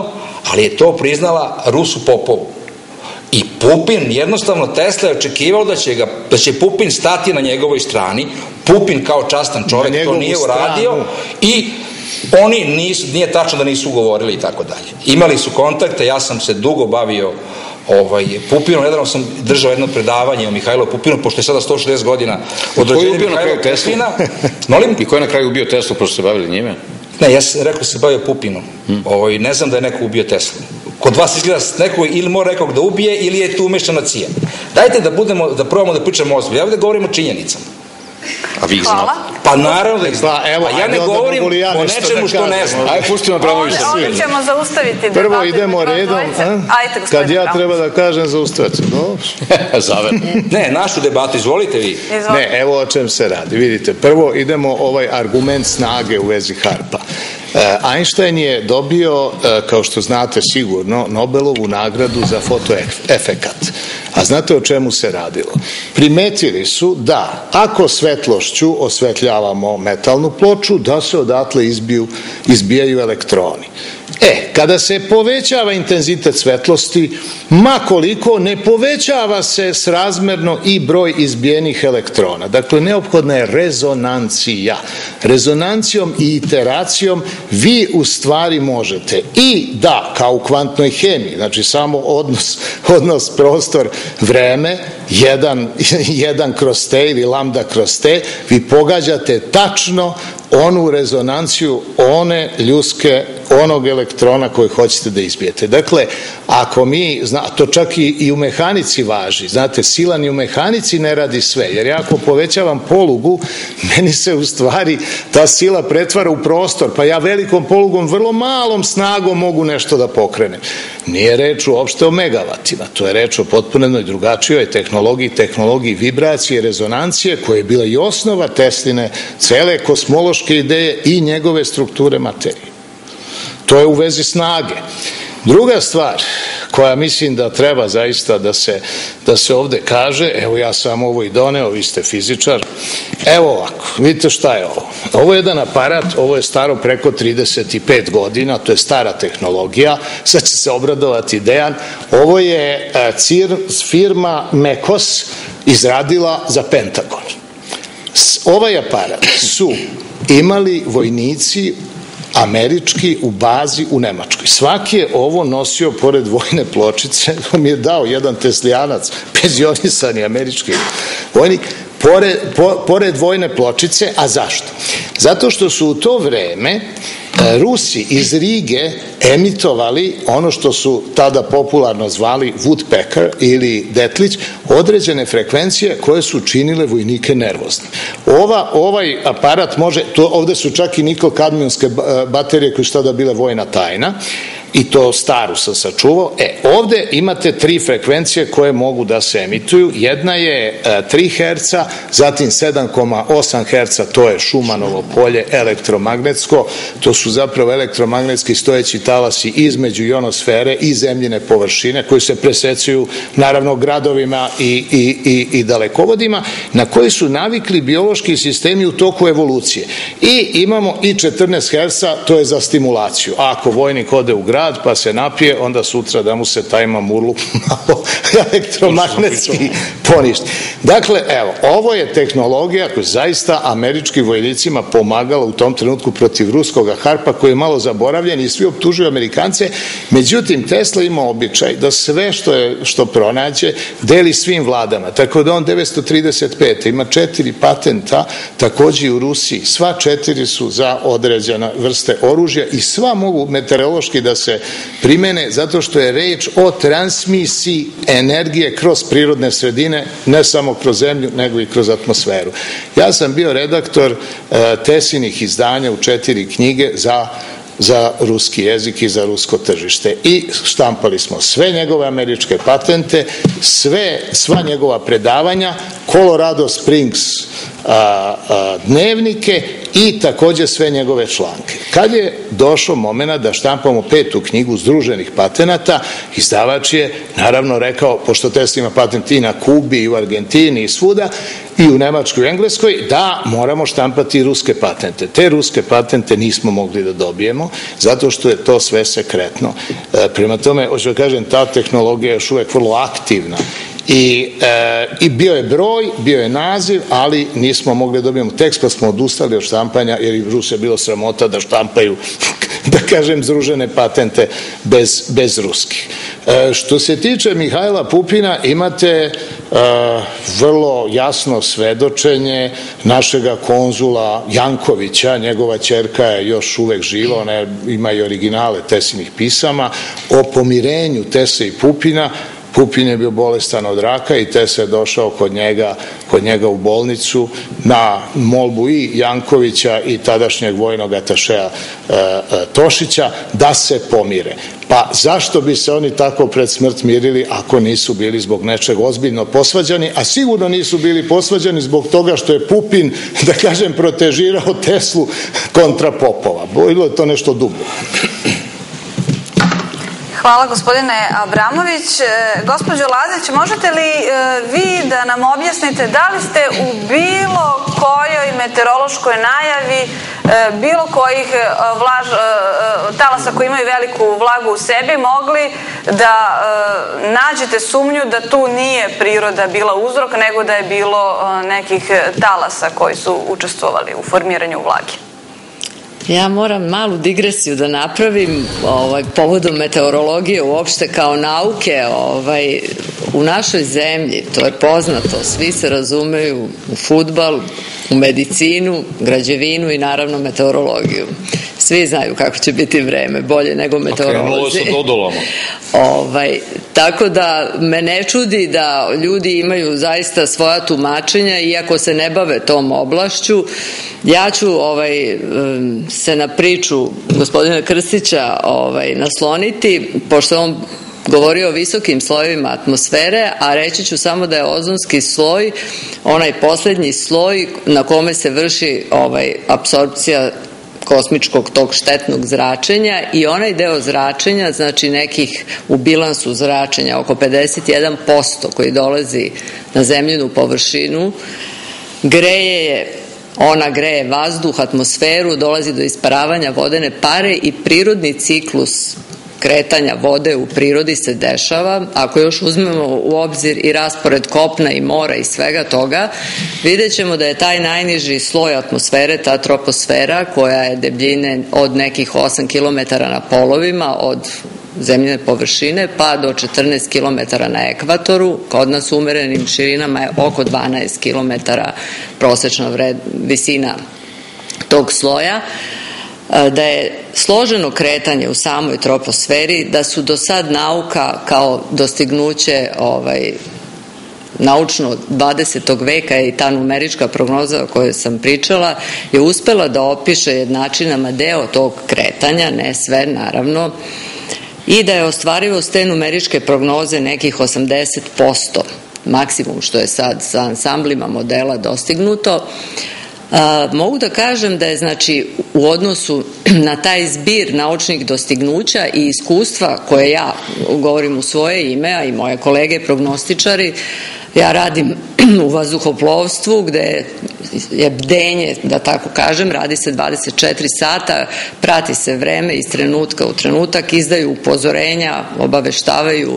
Speaker 4: ali je to priznala Rusu Popovu. I Pupin, jednostavno Tesla je očekivao da će Pupin stati na njegovoj strani, Pupin kao častan čovjek to nije uradio i oni nije tačno da nisu ugovorili i tako dalje. Imali su kontakte, ja sam se dugo bavio Pupinom, nedavno sam držao jedno predavanje o Mihajlu Pupinu, pošto je sada 160 godina od rođenja Mihajla Pupina. Molim?
Speaker 6: I ko je na kraju ubio Teslu, pošto se bavili njime?
Speaker 4: Ne, ja sam rekao da se bavio Pupinom. Ne znam da je neko ubio Teslu. Kod vas izgleda neko ili mora nekog da ubije ili je tu umešana CIA. Dajte da probamo da pričamo ozbiljno. Ja ovdje govorim o činjenicama.
Speaker 6: A vi ih znate?
Speaker 4: Pa naravno da ih znam. A ja ne govorim o nečemu što ne znam.
Speaker 6: Ajde, pustimo Abramovića.
Speaker 2: Ovdje ćemo zaustaviti debatu.
Speaker 3: Prvo idemo redom. Kad ja treba da kažem, zaustaviti.
Speaker 6: Zaver.
Speaker 4: Ne, našu debatu, izvolite vi.
Speaker 3: Ne, evo o čem se radi. Vidite, prvo idemo ovaj argument snage u vezi Harpa. Einstein je dobio, kao što znate sigurno, Nobelovu nagradu za fotoefekat. A znate o čemu se radilo? Primetili su da ako svetlošću osvetljavamo metalnu ploču, da se odatle izbijaju elektroni. Kada se povećava intenzitet svetlosti, makoliko ne povećava se srazmerno i broj izbijenih elektrona. Dakle, neophodna je rezonancija. Rezonancijom i iteracijom vi u stvari možete i da, kao u kvantnoj hemiji, znači samo odnos prostor vreme, 1 kroz t ili lambda kroz t, vi pogađate tačno onu rezonanciju onog elektrona koji hoćete da izbijete. Dakle, ako to čak i u mehanici važi, znate, sila ni u mehanici ne radi sve, jer ja ako povećavam polugu, meni se u stvari ta sila pretvara u prostor, pa ja velikom polugom, vrlo malom snagom mogu nešto da pokrenem. Nije reč uopšte o megavatima, to je reč o potpuno jednoj drugačijoj tehnologiji vibracije, rezonancije, koja je bila i osnova Tesline cele kosmološke ideje i njegove strukture materije. To je u vezi snage. Druga stvar koja mislim da treba zaista da se ovde kaže, evo ja sam ovo i doneo, vi ste fizičar, evo ovako, vidite šta je ovo. Ovo je jedan aparat, ovo je staro preko 35 godina, to je stara tehnologija, sad će se obradovati Dejan, ovo je firma Mekos izradila za Pentagon. Ovaj aparat su imali vojnici američki u bazi u Nemačkoj. Svaki je ovo nosio pored vojne pločice, to mi je dao jedan teslijanac, penzionisani američki vojnik, pored vojne pločice. A zašto? Zato što su u to vreme Rusi iz Rige emitovali ono što su tada popularno zvali woodpecker ili detlić, određene frekvencije koje su činile vojnike nervoznim. Ovaj aparat može, ovde su čak i nikl-kadmijumske baterije koje su tada bile vojna tajna, i to staru sam sačuvao. Ovde imate 3 frekvencije koje mogu da se emituju. Jedna je 3 Hz, zatim 7,8 Hz, to je Schumanovo polje elektromagnetsko, to su zapravo elektromagnetski stojeći talasi između ionosfere i zemljine površine koji se presecuju naravno gradovima i dalekovodima, na koji su navikli biološki sistemi u toku evolucije. I imamo i 14 Hz, to je za stimulaciju. Ako vojnik ode u grad pa se napije, onda sutra da mu se taj mamurluk malo elektromagnetski poništi. Dakle, evo, ovo je tehnologija koja zaista američkim vojnicima pomagala u tom trenutku protiv ruskog Harpa, koji je malo zaboravljen i svi optužuju Amerikance. Međutim, Tesla ima običaj da sve što pronađe deli svim vladama. Tako da on 935. ima 4 patenta, takođe i u Rusiji. Sva 4 su za određene vrste oružja i sva mogu meteorološki da se primene, zato što je reč o transmisiji energije kroz prirodne sredine, ne samo kroz zemlju, nego i kroz atmosferu. Ja sam bio redaktor Tesinih izdanja u 4 knjige za ruski jezik i za rusko tržište. I štampali smo sve njegove američke patente, sva njegova predavanja, Colorado Springs dnevnike i takođe sve njegove članke. Kad je došao moment da štampamo 5. knjigu združenih patenata, izdavač je naravno rekao, pošto Tesla ima patent i na Kubi, i u Argentini, i svuda, i u Nemačkoj i Engleskoj, da moramo štampati ruske patente. Te ruske patente nismo mogli da dobijemo, zato što je to sve sekretno. Prema tome, hoću da kažem, ta tehnologija je još uvek vrlo aktivna. I bio je broj, bio je naziv, ali nismo mogli da dobijemo tekst, pa smo odustali od štampanja, jer i Rusija bilo sramota da štampaju, da kažem, združene patente bez ruskih. Što se tiče Mihajla Pupina, imate vrlo jasno svedočenje našega konzula Jankovića, njegova ćerka je još uvek živa, ona ima i originale Tesinih pisama, o pomirenju Tese i Pupina. Pupin je bio bolestan od raka i Tesa je došao kod njega u bolnicu na molbu i Jankovića i tadašnjeg vojnog atašeja Tošića da se pomire. Pa zašto bi se oni tako pred smrt mirili ako nisu bili zbog nečeg ozbiljno posvađani, a sigurno nisu bili posvađani zbog toga što je Pupin, da kažem, protežirao Teslu kontra popova. Bilo je to nešto dublje.
Speaker 2: Hvala gospodine Abramović. Gospođo Lazić, možete li vi da nam objasnite da li ste u bilo kojoj meteorološkoj najavi bilo kojih talasa koji imaju veliku vlagu u sebi mogli da nađete sumnju da tu nije priroda bila uzrok, nego da je bilo nekih talasa koji su učestvovali u formiranju vlage?
Speaker 5: Ja moram malu digresiju da napravim povodom meteorologije uopšte kao nauke u našoj zemlji, to je poznato, svi se razumeju u fudbal, u medicinu, građevinu i naravno meteorologiju. Svi znaju kako će biti vreme, bolje nego meteorolozi. Tako da me ne čudi da ljudi imaju zaista svoja tumačenja, iako se ne bave tom oblašću. Ja ću se na priču gospodina Krstića nasloniti, pošto on govorio o visokim slojevima atmosfere, a reći ću samo da je ozonski sloj onaj poslednji sloj na kome se vrši apsorpcija kosmičkog tog štetnog zračenja i onaj deo zračenja, znači nekih u bilansu zračenja, oko 51% koji dolazi na zemljinu površinu, ona greje vazduh, atmosferu, dolazi do isparavanja vodene pare i prirodni ciklus kretanja vode u prirodi se dešava. Ako još uzmemo u obzir i raspored kopna i mora i svega toga, vidjet ćemo da je taj najniži sloj atmosfere, ta troposfera, koja je debljine od nekih 8 km na polovima, od zemljine površine, pa do 14 km na ekvatoru, kod nas u umerenim širinama je oko 12 km prosečna visina tog sloja, da je složeno kretanje u samoj troposferi, da su do sad nauka kao dostignuće naučno 20. veka i ta numerička prognoza o kojoj sam pričala je uspela da opiše jednačinama deo tog kretanja, ne sve naravno, i da je ostvarivost te numeričke prognoze nekih 80%, maksimum što je sad sa ansamblima modela dostignuto. Mogu da kažem da je, znači, u odnosu na taj zbir naučnih dostignuća i iskustva koje ja govorim u svoje ime, a i moje kolege prognostičari, ja radim u vazduhoplovstvu gde je bdenje, da tako kažem, radi se 24 sata, prati se vreme iz trenutka u trenutak, izdaju upozorenja, obaveštavaju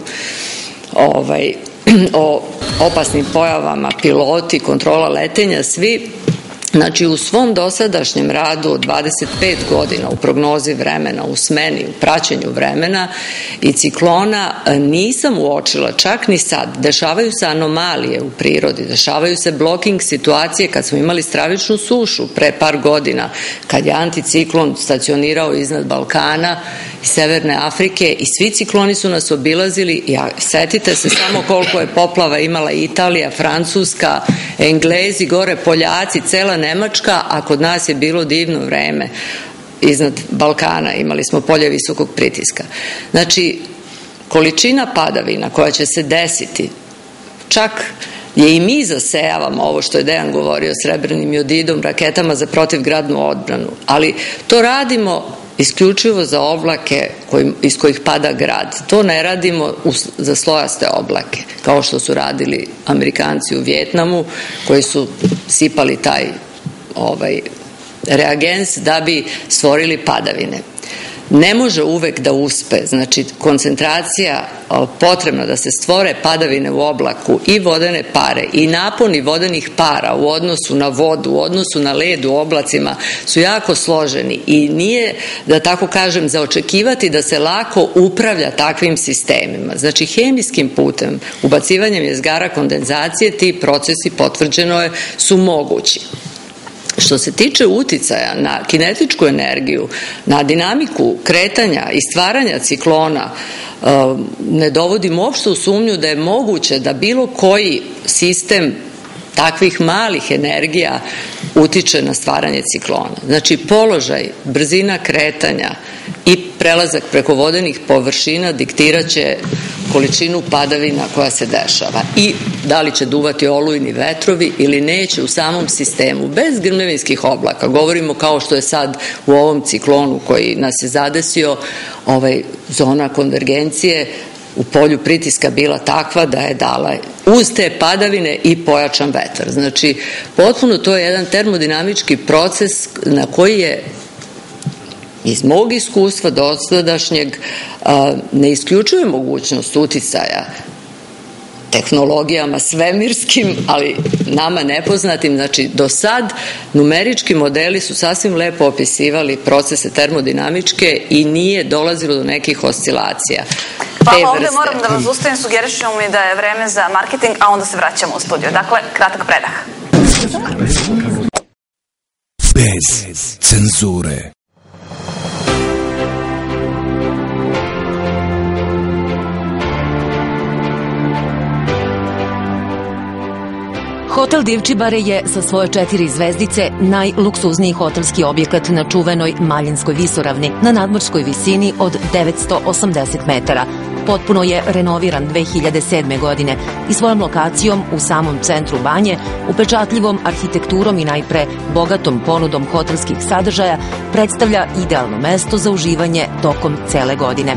Speaker 5: o opasnim pojavama piloti, kontrola letenja, svi. Znači, u svom dosadašnjem radu od 25 godina u prognozi vremena, u smeni, u praćenju vremena i ciklona nisam uočila, čak ni sad, dešavaju se anomalije u prirodi, dešavaju se blocking situacije kad smo imali stravičnu sušu pre par godina, kad je anticiklon stacionirao iznad Balkana i Severne Afrike i svi cikloni su nas obilazili i setite se samo koliko je poplava imala Italija, Francuska, Englezi, gore Poljaci, cela Nemačka, a kod nas je bilo divno vreme iznad Balkana, imali smo polje visokog pritiska. Znači, količina padavina koja će se desiti čak je i mi zasejavamo ovo što je Dejan govorio, srebrnim jodidom, raketama za protivgradnu odbranu, ali to radimo isključivo za oblake iz kojih pada grad. To ne radimo za slojaste oblake, kao što su radili Amerikanci u Vijetnamu, koji su sipali taj reagens da bi stvorili padavine. Ne može uvek da uspe, znači koncentracija potrebna da se stvore padavine u oblaku i vodene pare i naponi vodenih para u odnosu na vodu, u odnosu na led u oblacima su jako složeni i nije, da tako kažem, za očekivati da se lako upravlja takvim sistemima. Znači hemijskim putem, ubacivanjem jezgara kondenzacije, ti procesi, potvrđeno je, su mogući. Što se tiče uticaja na kinetičku energiju, na dinamiku kretanja i stvaranja ciklona, ne dovodim uopšte u sumnju da je moguće da bilo koji sistem takvih malih energija utiče na stvaranje ciklona. Znači položaj, brzina kretanja i prelazak preko vodenih površina diktiraće količinu padavina koja se dešava i da li će duvati olujni vetrovi ili neće u samom sistemu, bez grmljavinskih oblaka. Govorimo kao što je sad u ovom ciklonu koji nas je zadesio, zona konvergencije u polju pritiska bila takva da je dala uz te padavine i pojačan vetar. Znači, potpuno to je jedan termodinamički proces na koji je iz mog iskustva dosadašnjeg ne isključuje mogućnost uticaja tehnologijama svemirskim, ali nama nepoznatim. Znači, do sad numerički modeli su sasvim lepo opisivali procese termodinamičke i nije dolazilo do nekih oscilacija.
Speaker 2: Hvala, ovde moram da vas ustavim, sugerišemo mi da je vreme za marketing, a onda se vraćamo u studiju. Dakle, kratak predah.
Speaker 1: Bez cenzure.
Speaker 7: Hotel Divčibare je sa svoje 4 zvezdice najluksuzniji hotelski objekat na čuvenoj Maljanskoj visoravni na nadmorskoj visini od 980 metara. Potpuno je renoviran 2007. godine i svojom lokacijom u samom centru Banje, upečatljivom arhitekturom i najpre bogatom ponudom hotelskih sadržaja predstavlja idealno mesto za uživanje tokom cele godine.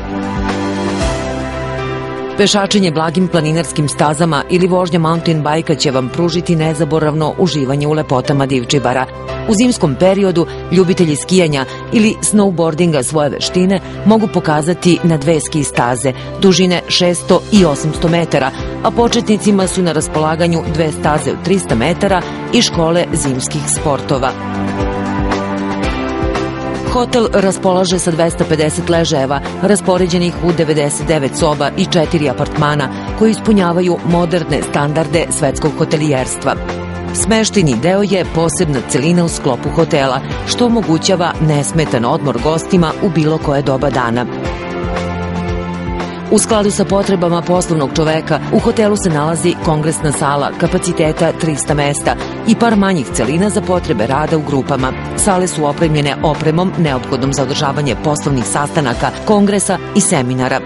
Speaker 7: Pešačenje blagim planinarskim stazama ili vožnja mountain bajka će vam pružiti nezaboravno uživanje u lepotama Divčibara. U zimskom periodu ljubitelji skijanja ili snowboardinga svoje veštine mogu pokazati na 2 ski staze, dužine 600 i 800 metara, a početnicima su na raspolaganju 2 staze od 300 metara i škole zimskih sportova. Hotel raspolaže sa 250 ležajeva, raspoređenih u 99 soba i 4 apartmana, koji ispunjavaju moderne standarde svetskog hotelijerstva. Smeštajni deo je posebna celina u sklopu hotela, što omogućava nesmetan odmor gostima u bilo koje doba dana. U skladu sa potrebama poslovnog čoveka, u hotelu se nalazi kongresna sala kapaciteta 300 mesta i par manjih celina za potrebe rada u grupama. Sale su opremljene opremom neophodnom za održavanje poslovnih sastanaka, kongresa i seminara.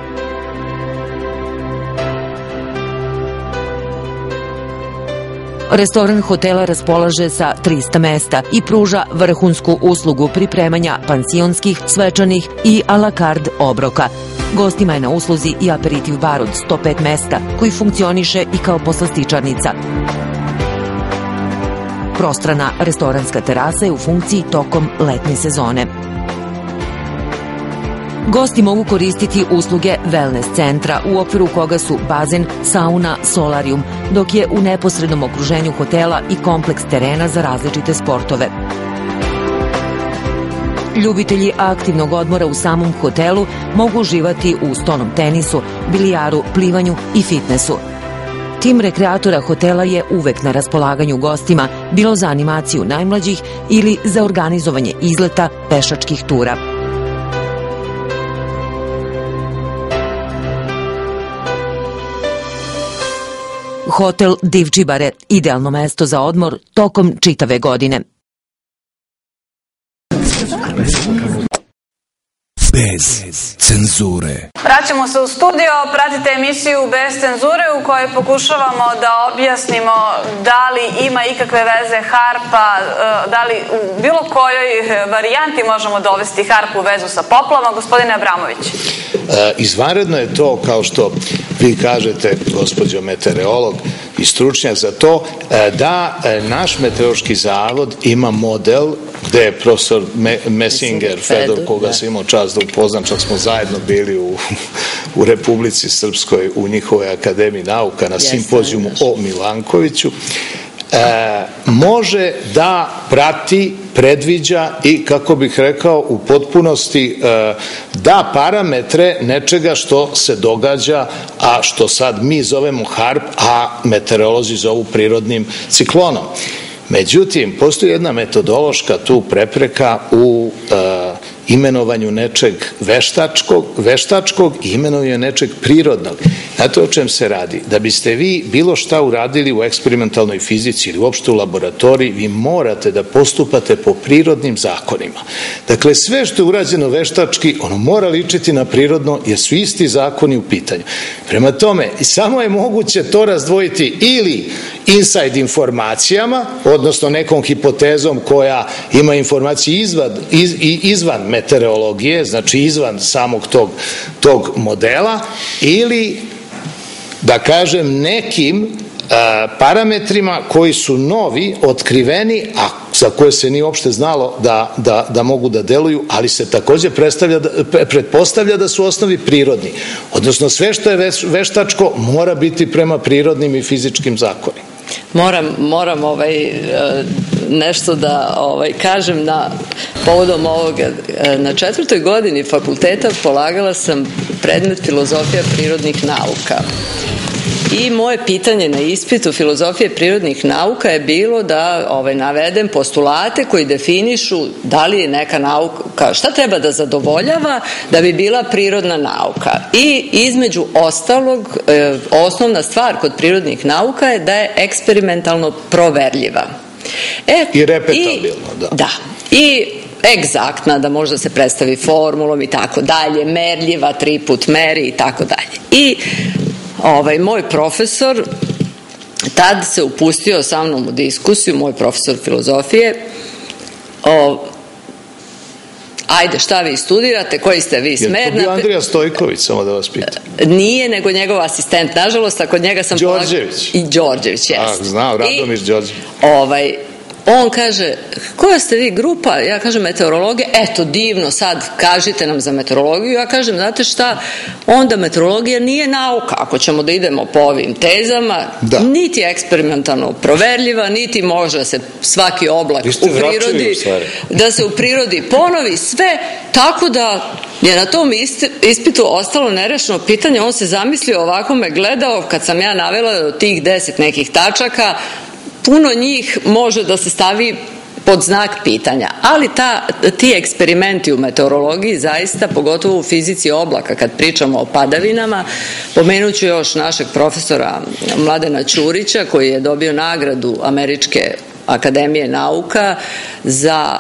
Speaker 7: Restoran hotela raspolaže sa 300 mesta i pruža vrhunsku uslugu pripremanja pansionskih, svečanih i a la carte obroka. Gostima je na usluzi i aperitiv bar od 105 mesta, koji funkcioniše i kao poslastičarnica. Prostrana restoranska terasa je u funkciji tokom letnje sezone. Gosti mogu koristiti usluge wellness centra, u okviru koga su bazen, sauna, solarium, dok je u neposrednom okruženju hotela i kompleks terena za različite sportove. Ljubitelji aktivnog odmora u samom hotelu mogu uživati u stonom tenisu, bilijaru, plivanju i fitnessu. Tim rekreatora hotela je uvek na raspolaganju gostima, bilo za animaciju najmlađih ili za organizovanje izleta pešačkih tura. Hotel Divčibare, idealno mesto za odmor tokom čitave godine.
Speaker 1: Bez cenzure.
Speaker 2: Vraćamo se u studio, pratite emisiju Bez cenzure u kojoj pokušavamo da objasnimo da li ima ikakve veze harpa, da li u bilo kojoj varijanti možemo dovesti harpu u vezu sa poplavama. Gospodine Abramović.
Speaker 3: Izvanredno je to, kao što vi kažete, gospođo meteorolog i stručnjak za to, da naš meteorološki zavod ima model gde je profesor Messinger, Fedor, koga sam imao čast da upoznam, čak smo zajedno bili u Republici Srpskoj u njihovoj akademiji nauka na simpozijumu o Milankoviću, može da prati, predviđa i, kako bih rekao, u potpunosti da parametre nečega što se događa, a što sad mi zovemo harp, a meteorolozi zovu prirodnim ciklonom. Međutim, postoji jedna metodološka tu prepreka u imenovanju nečeg veštačkog i imenovanju nečeg prirodnog. Znate o čem se radi? Da biste vi bilo šta uradili u eksperimentalnoj fizici ili uopšte u laboratoriji, vi morate da postupate po prirodnim zakonima. Dakle, sve što je urađeno veštački, ono mora ličiti na prirodno, jer su isti zakoni u pitanju. Prema tome, samo je moguće to razdvojiti ili inside informacijama, odnosno nekom hipotezom koja ima informacije izvan meteorologije, znači izvan samog tog modela, ili, da kažem, nekim parametrima koji su novi, otkriveni, a za koje se nije uopšte znalo da mogu da deluju, ali se takođe pretpostavlja da su u osnovi prirodni. Odnosno, sve što je veštačko mora biti prema prirodnim i fizičkim zakonima.
Speaker 5: Moram nešto da kažem povodom ovoga. Na 4. godini fakulteta polagala sam predmet filozofija prirodnih nauka. I moje pitanje na ispitu filozofije prirodnih nauka je bilo da navedem postulate koji definišu da li je neka nauka, šta treba da zadovoljava da bi bila prirodna nauka. I između ostalog, osnovna stvar kod prirodnih nauka je da je eksperimentalno proverljiva.
Speaker 3: I repetabilno, da.
Speaker 5: Da. I egzaktna, da može da se predstavi formulom i tako dalje, merljiva, 3 put meri i tako dalje. I moj profesor tad se upustio sa mnom u diskusiju, moj profesor filozofije, ajde, šta vi studirate, koji ste vi smer?
Speaker 3: Je to bio Andrija Stojković, samo da vas pitam?
Speaker 5: Nije, nego njegov asistent, nažalost, a kod njega sam...
Speaker 3: Đorđević.
Speaker 5: I Đorđević, jeste.
Speaker 3: Znao, Radomir Đorđević.
Speaker 5: On kaže, koja ste vi grupa? Ja kažem, meteorologija. Eto, divno, sad kažite nam za meteorologiju. Ja kažem, znate šta, onda meteorologija nije nauka. Ako ćemo da idemo po ovim tezama, niti je eksperimentalno proverljiva, niti može da se svaki oblak u prirodi, da se u prirodi ponovi sve, tako da je na tom ispitu ostalo nerešeno pitanje. On se zamislio, ovako me gledao, kad sam ja navela do tih 10 nekih tačaka, puno njih može da se stavi pod znak pitanja, ali ti eksperimenti u meteorologiji zaista, pogotovo u fizici oblaka, kad pričamo o padavinama, pomenuću još našeg profesora Mladena Ćurića, koji je dobio nagradu Američke akademije nauka za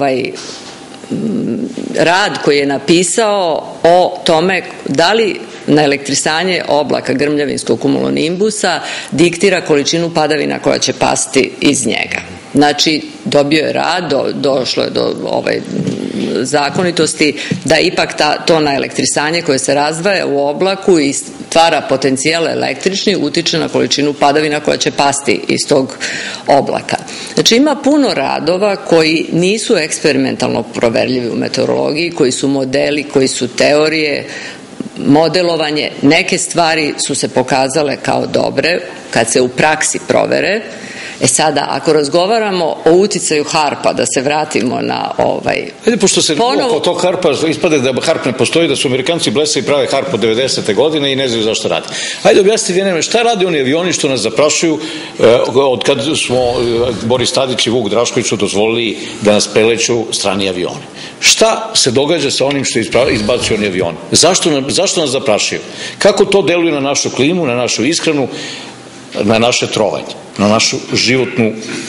Speaker 5: rad koji je napisao o tome da li naelektrisanje oblaka grmljavinskog kumulonimbusa diktira količinu padavina koja će pasti iz njega. Znači, dobio je rad, došlo je do zakonitosti da ipak to naelektrisanje koje se razdvaja u oblaku i stvara potencijal električni, utiče na količinu padavina koja će pasti iz tog oblaka. Znači, ima puno radova koji nisu eksperimentalno proverljivi u meteorologiji, koji su modeli, koji su teorije, modelovanje. Neke stvari su se pokazale kao dobre kad se u praksi provere. Sada, ako razgovaramo o uticaju harpa, da se vratimo na
Speaker 6: Pošto se oko tog harpa ispade da harp ne postoji, da su Amerikanci blese i prave harp od 90. godine i ne znaju zašto radi. Hajde, objasnite vi, šta rade oni avioni što nas zaprašuju od kad smo Boris Tadić i Vuk Drašković su dozvolili da nas preleću strani avioni? Šta se događa sa onim što izbacuju oni avioni? Zašto nas zaprašuju? Kako to deluje na našu klimu, na našu ishranu, na naše trovanje, na našu životnu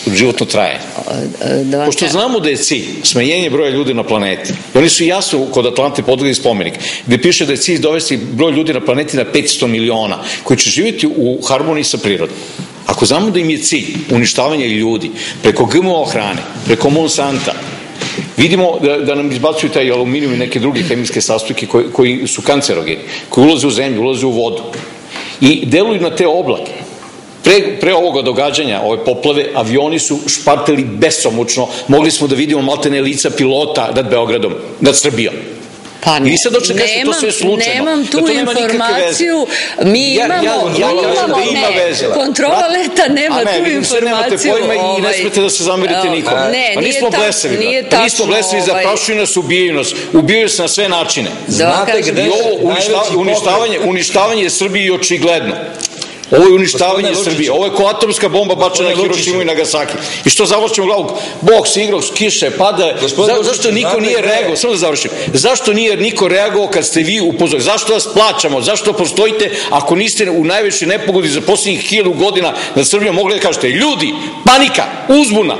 Speaker 6: životno trajanje. Pošto znamo da je cilj smanjenje broja ljudi na planeti, i oni su jasno kod Atlante podigli spomenik, gde piše da je cilj dovesti broj ljudi na planeti na 500 miliona, koji će živjeti u harmoniji sa prirodom. Ako znamo da im je cilj uništavanje ljudi preko GMO hrane, preko Monsanta, vidimo da nam izbacuju taj aluminijum i neke druge hemijske sastojke koji su kancerogeni, koji ulaze u zemlju, ulaze u vodu i deluju na te oblake. Pre ovoga događanja, ove poplave, avioni su špartali besomučno, mogli smo da vidimo maltene lica pilota nad Beogradom, nad Srbijom.
Speaker 5: Pa ne,
Speaker 6: nemam
Speaker 5: tu informaciju, mi imamo, kontrola leta nema tu informaciju.
Speaker 6: Nemate pojma i ne smete da se zamerite nikom. Pa nismo blesavi, pa nismo blesavi, zaprašuju nas, ubijaju nas na sve načine.
Speaker 4: Znate gde je
Speaker 6: uništavanje Srbije je očigledno. Ovo je uništavanje Srbije, ovo je ko atomska bomba bačena na Hirošimu i Nagasaki. I što zavlačimo glavu? Bog se igrao, kiše, pada. Zašto niko nije reagovao? Samo da završim. Zašto nije niko reagovao kad ste vi upozorili? Zašto vas plaćamo? Zašto postojite ako niste u najvećoj nepogodi za posljednjih 1000 godina na Srbiju mogli da kažete ljudi, panika, uzbuna.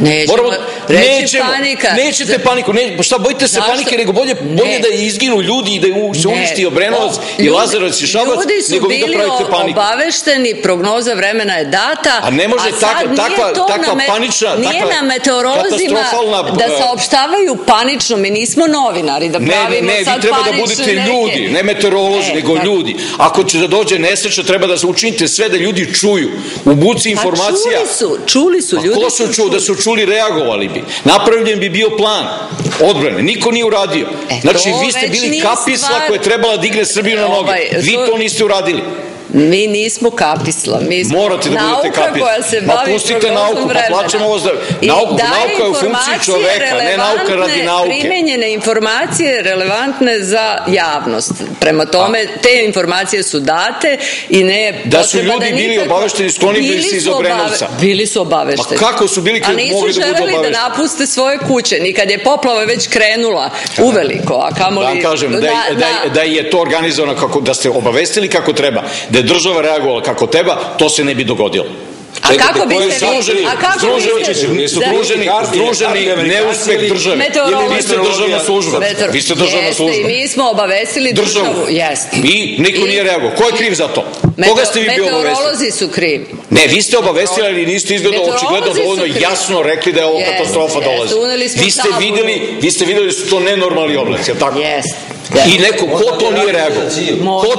Speaker 6: Nećete paniku. Šta, bojite se panike, nego bolje da izginu ljudi i da se uništi Obrenovac i Lazarevac i Šabac, nego vi da pravite paniku.
Speaker 5: Ljudi su bili obavešteni, prognoza vremena je data,
Speaker 6: a ne može takva panična,
Speaker 5: nije na meteorolozima da saopštavaju panično, mi nismo novinari da pravimo sad panične neke.
Speaker 6: Ne, vi treba da budete ljudi, ne meteorolozi, nego ljudi. Ako će da dođe nesreća, treba da učinite sve da ljudi čuju. U buci informacija.
Speaker 5: Čuli su, ljudi
Speaker 6: su čuli. Da su čuli, reagovali bi. Napravljen bi bio plan odbrane. Niko nije uradio. Znači, vi ste bili kapisla koja je trebala da digne Srbiju na noge. Vi to niste uradili.
Speaker 5: Mi nismo kapisla.
Speaker 6: Morate da budete kapisla.
Speaker 5: Koja se bavi prognozom vremena.
Speaker 6: Plaćamo ovo nauka je u funkciji čoveka, ne nauka radi nauke.
Speaker 5: Primenjene informacije relevantne za javnost. Prema tome, te informacije su date i ne...
Speaker 6: Da su ljudi bili obavešteni, sklonili bi se iz Obrenovca.
Speaker 5: Bili su obavešteni.
Speaker 6: Pa kako su bili kad mogli da budu obavešteni?
Speaker 5: A nisu želeli da napuste svoje kuće, ni kad je poplava već krenula uveliko, a kamoli...
Speaker 6: Da vam kažem, da je to organizovano, da ste obavestili kako treba, da je država reagovala kako treba, to se ne bi dogodilo.
Speaker 5: A kako biste vi?
Speaker 6: Združeni neuspeh države. Vi ste državna služba.
Speaker 5: Jeste, i mi smo obavestili državu.
Speaker 6: I niko nije reagovao. Ko je kriv za to? Koga ste vi bio obavestili?
Speaker 5: Meteorolozi su krivi.
Speaker 6: Ne, vi ste obavestili, ali niste izgledali očigledno dovoljno jasno rekli da je ovo katastrofa dolazi. Vi ste videli da su to nenormalni oblaci, je li tako? I neko, ko to nije reagovao? Ko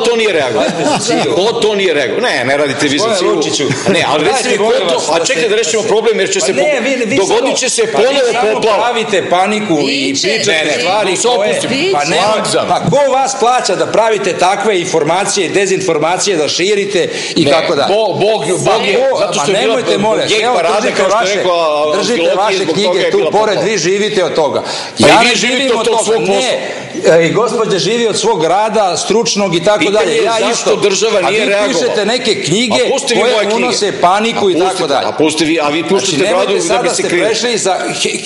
Speaker 6: to nije reagovao? Ne radite vi za cilu. Ne, ali recite mi ko to, a čekajte da rešimo problem, jer će se dogodit će se ponovo poplava.
Speaker 4: Pravite paniku i pričate stvari koje... Pa ko vas plaća da pravite takve informacije, dezinformacije, da širite i tako da?
Speaker 6: Bog je, zato što je bila gej parada, kao što je rekao,
Speaker 4: držite vaše knjige tu, pored vi živite od toga.
Speaker 6: Pa i vi živite od tog svog posla.
Speaker 4: I gospođa živi od svog rada, stručnog i tako dalje.
Speaker 6: Pitanje je zašto država nije reagovala.
Speaker 4: A vi pišete neke knjige koje unose paniku i tako dalje.
Speaker 6: A vi puštate bradu da bi se krili.
Speaker 4: Prešli za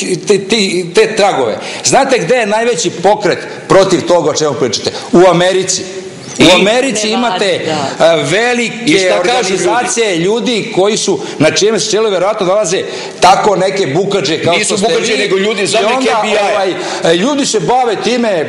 Speaker 4: te tragove. Znate gde je najveći pokret protiv toga o čemu pričate? U Americi. U Americi imate velike organizacije ljudi koji su, na čijem se čelu verovatno dolaze tako neke bukađe kao što ste vi.
Speaker 6: Nisu bukađe, nego ljudi za neke FBI.
Speaker 4: Ljudi se bave time,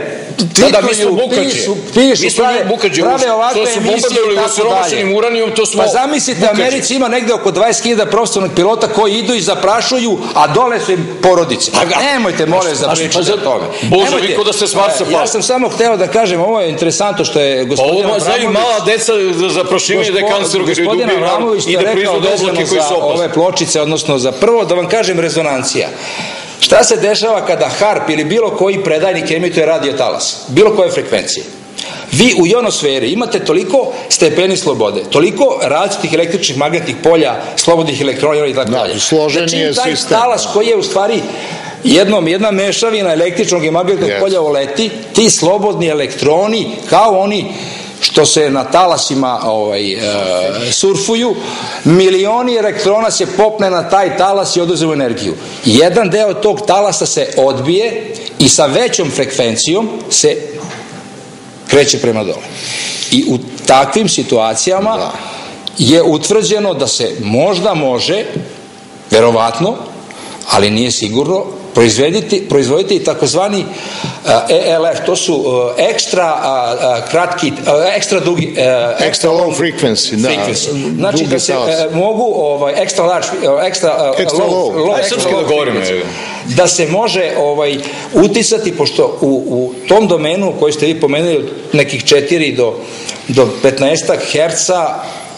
Speaker 4: prave ovakve emisije i tako dalje. Pa zamislite, Americi ima negde oko 20.000 profesionalnih pilota koji idu i zaprašuju, a dole su im porodice. Nemojte, molim, za pričati od toga.
Speaker 6: Bože, vi ko da se smatra pa.
Speaker 4: Ja sam samo hteo da kažem, ovo je interesantno što je gospodin Avramović...
Speaker 6: Znaju mala deca za zaprašivanje da je kancerogeni
Speaker 4: i da proizvode oblake koji su opasni. Ove pločice, odnosno za prvo, da vam kažem, rezonancija. Šta se dešava kada harp ili bilo koji predajnik emituje radio talas? Bilo koje frekvencije. Vi u ionosferi imate toliko stepeni slobode, toliko različitih električnih magnetnih polja, slobodnih elektrona i tako dalje.
Speaker 3: Složen je sistem.
Speaker 4: Znači, taj talas koji je u stvari jedna mešavina električnog i magnetnog polja uleti, ti slobodni elektroni, kao oni što se na talasima surfuju, milioni elektrona se popne na taj talas i oduzemu energiju. Jedan deo tog talasa se odbije i sa većom frekvencijom se kreće prema dole. I u takvim situacijama je utvrđeno da se možda može verovatno, ali nije sigurno, proizvoditi i takozvani ELF, to su ekstra kratki, ekstra dugi,
Speaker 3: extra low frequency, da.
Speaker 4: Znači da se mogu extra large, extra low, da se može uticati, pošto u tom domenu koji ste vi pomenuli od nekih 4 do 15 herca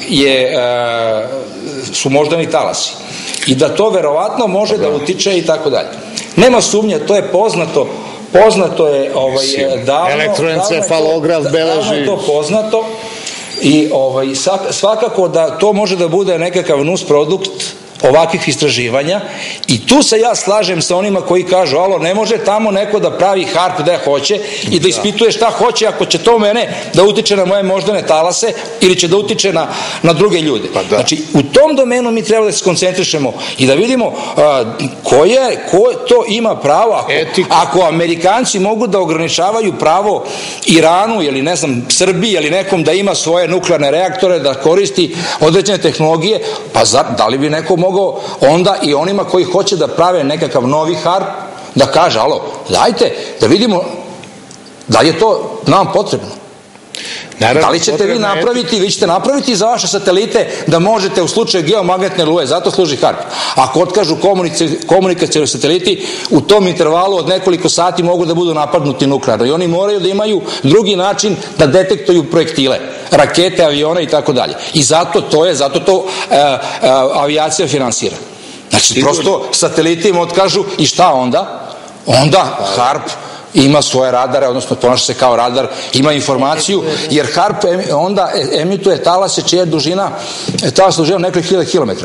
Speaker 4: su moždani talasi. I da to verovatno može da utiče i tako dalje. Nema sumnje, to je poznato je davno.
Speaker 3: Elektroencefalograf beleži.
Speaker 4: Davno je to poznato i svakako da to može da bude nekakav nus produkt ovakvih istraživanja i tu se ja slažem sa onima koji kažu, alo, ne može tamo neko da pravi harp gde hoće i da ispituje šta hoće ako će to mene da utiče na moje moždane talase ili će da utiče na druge ljude. Znači, u tom domenu mi treba da se koncentrišemo i da vidimo ko to ima pravo. Ako Amerikanci mogu da ograničavaju pravo Iranu ili ne znam Srbiji ili nekom da ima svoje nuklearne reaktore, da koristi određene tehnologije, pa da li bi neko mogao onda i onima koji hoće da prave nekakav novi harp da kaže, alo, dajte da vidimo da je to nam potrebno. Da li ćete vi ćete napraviti za vaše satelite da možete u slučaju geomagnetne oluje, zato služi harp. Ako otkažu komunikacioni sateliti, u tom intervalu od nekoliko sati mogu da budu napadnuti nuklearno i oni moraju da imaju drugi način da detektuju projektile, rakete, avione i tako dalje. I zato to avijacija finansira. Znači, prosto sateliti im otkažu i šta onda? Onda harp ima svoje radare, odnosno ponaša se kao radar, ima informaciju, jer harp onda emituje talase čija je dužina nekoliko hiljada kilometra,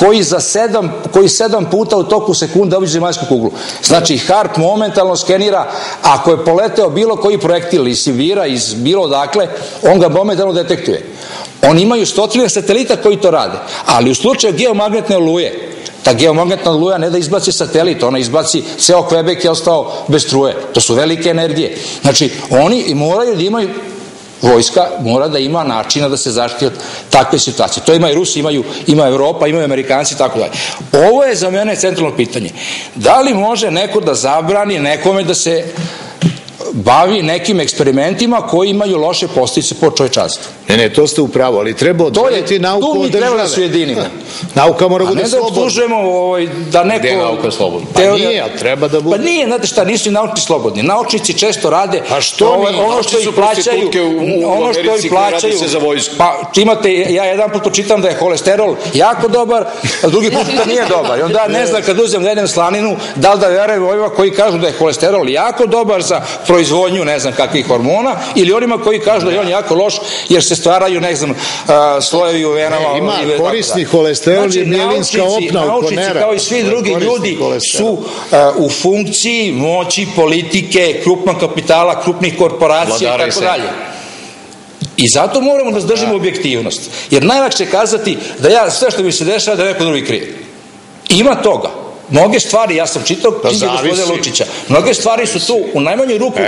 Speaker 4: koji 7 puta u toku sekunde obiđe zemaljsku kuglu. Znači, harp momentalno skenira, ako je poleteo bilo koji projektil iz Sibira, iz bilo odakle, on ga momentalno detektuje. Oni imaju stotine satelita koji to rade, ali u slučaju geomagnetne oluje, ta geomagnetna oluja ne da izbaci satelit, ona izbaci, ceo Quebec je ostao bez struje. To su velike energije. Znači, oni moraju da imaju, vojska mora da ima načina da se zaštiti od takve situacije. To ima i Rusi, ima Evropa, imaju Amerikanci i tako dalje. Ovo je za mene centralno pitanje. Da li može neko da zabrani nekome da se bavi nekim eksperimentima koji imaju loše posljedice po čovečanstvo?
Speaker 3: Ne, to ste upravo, ali treba odvojiti nauku od države.
Speaker 4: Tu mi treba da se ujedinimo.
Speaker 3: Nauka mora bude slobodna.
Speaker 4: A ne da optužujemo da neko...
Speaker 3: Gde je nauka slobodna? Pa nije, ali treba da bude...
Speaker 4: Pa nije, znate šta, nisu i naučni slobodni. Naučnici često rade...
Speaker 3: A što nije?
Speaker 4: Ono što ih plaćaju...
Speaker 6: Ono što ih plaćaju...
Speaker 4: Pa imate, ja jedan put pročitam da je holesterol jako dobar, a drugi put da nije dobar. I onda ne znam kad uzem da jedem slaninu, da li da verujem ovima koji kažu da je holesterol jako dobar za proizvodnju ne znam kakvih hormona, ili onima koji kažu da je on jako loš jer se stvaraju, ne znam, slojevi u venama.
Speaker 3: Ima korisni holesterol, je mjelinska opna u konera.
Speaker 4: Naučnici kao i svi drugi ljudi su u funkciji moći, politike, krupnog kapitala, krupnih korporacija i tako dalje. I zato moramo da zdržimo objektivnost. Jer najlakše je kazati da sve što mi se dešava da je neko drugi kriv. Ima toga. Mnoge stvari, ja sam čitao knjige gospodina Lučića, mnoge stvari su tu u najmanju ruku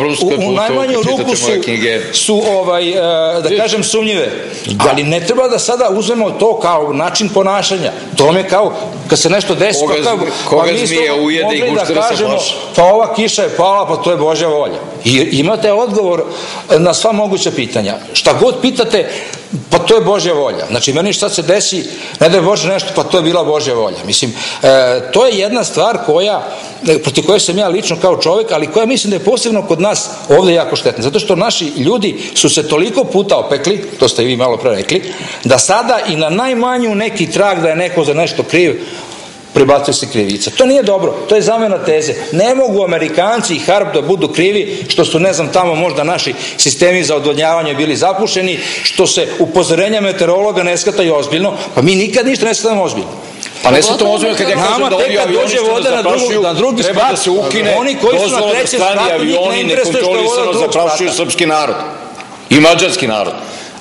Speaker 4: su da kažem sumnjive, ali ne treba da sada uzmemo to kao način ponašanja. To me kao kad se nešto desi,
Speaker 6: koga zmija ujede i guštera se plaši.
Speaker 4: Pa ova kiša je pala, pa to je Božja volja. I imate odgovor na sva moguća pitanja. Šta god pitate, pa to je Božja volja. Znači, meni šta se desi, ne da je Bože nešto, pa to je bila Božja volja. Mislim, to je jedna stvar protiv koje sam ja lično kao čovjek, ali koja mislim da je posebno kod nas ovdje jako štetna. Zato što naši ljudi su se toliko puta opekli, to ste i vi malo pre rekli, da sada i na najmanju neki trag da je neko za nešto kriv, prebacuje se krivica. To nije dobro, to je zamena teze. Ne mogu Amerikanci i harp da budu krivi što su, ne znam, tamo možda naši sistemi za odvodnjavanje bili zapušeni, što se upozorenja meteorologa ne shvataju ozbiljno, pa mi nikad ništa ne shvatamo ozbiljno.
Speaker 6: Pa ne shvatamo ozbiljno kad ja kažem da ovi avioni što nas zaprašuju, treba da se ukine dozvola da strani avioni nekontrolisano zaprašuju srpski narod i mađarski narod.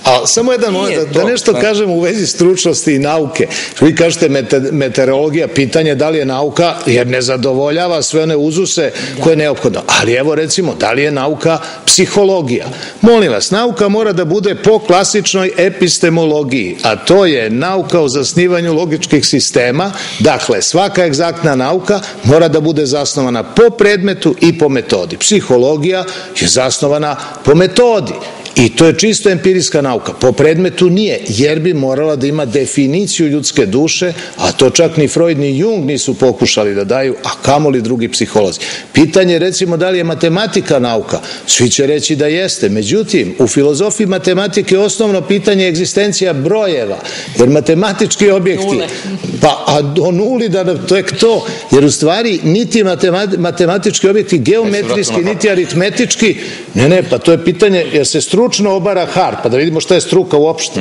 Speaker 3: A samo jedan moment, da nešto kažem u vezi stručnosti i nauke. Vi kažete meteorologija, pitanje da li je nauka, jer ne zadovoljava sve one uzuse koje je neophodno. Ali evo recimo, da li je nauka psihologija? Molim vas, nauka mora da bude po klasičnoj epistemologiji, a to je nauka o zasnivanju logičkih sistema. Dakle, svaka egzaktna nauka mora da bude zasnovana po predmetu i po metodi. Psihologija je zasnovana po metodi. I to je čisto empirijska nauka. Po predmetu nije, jer bi morala da ima definiciju ljudske duše, a to čak ni Freud ni Jung nisu pokušali da daju, a kamoli drugi psiholozi. Pitanje recimo da li je matematika nauka? Svi će reći da jeste. Međutim, u filozofiji matematike osnovno pitanje je egzistencija brojeva, jer matematički objekti, pa a do nuli da to je to, jer u stvari niti matematički objekti geometrijski, niti aritmetički, ne, pa to je pitanje, jer se stručno obara Hart, pa da vidimo šta je struka uopšte.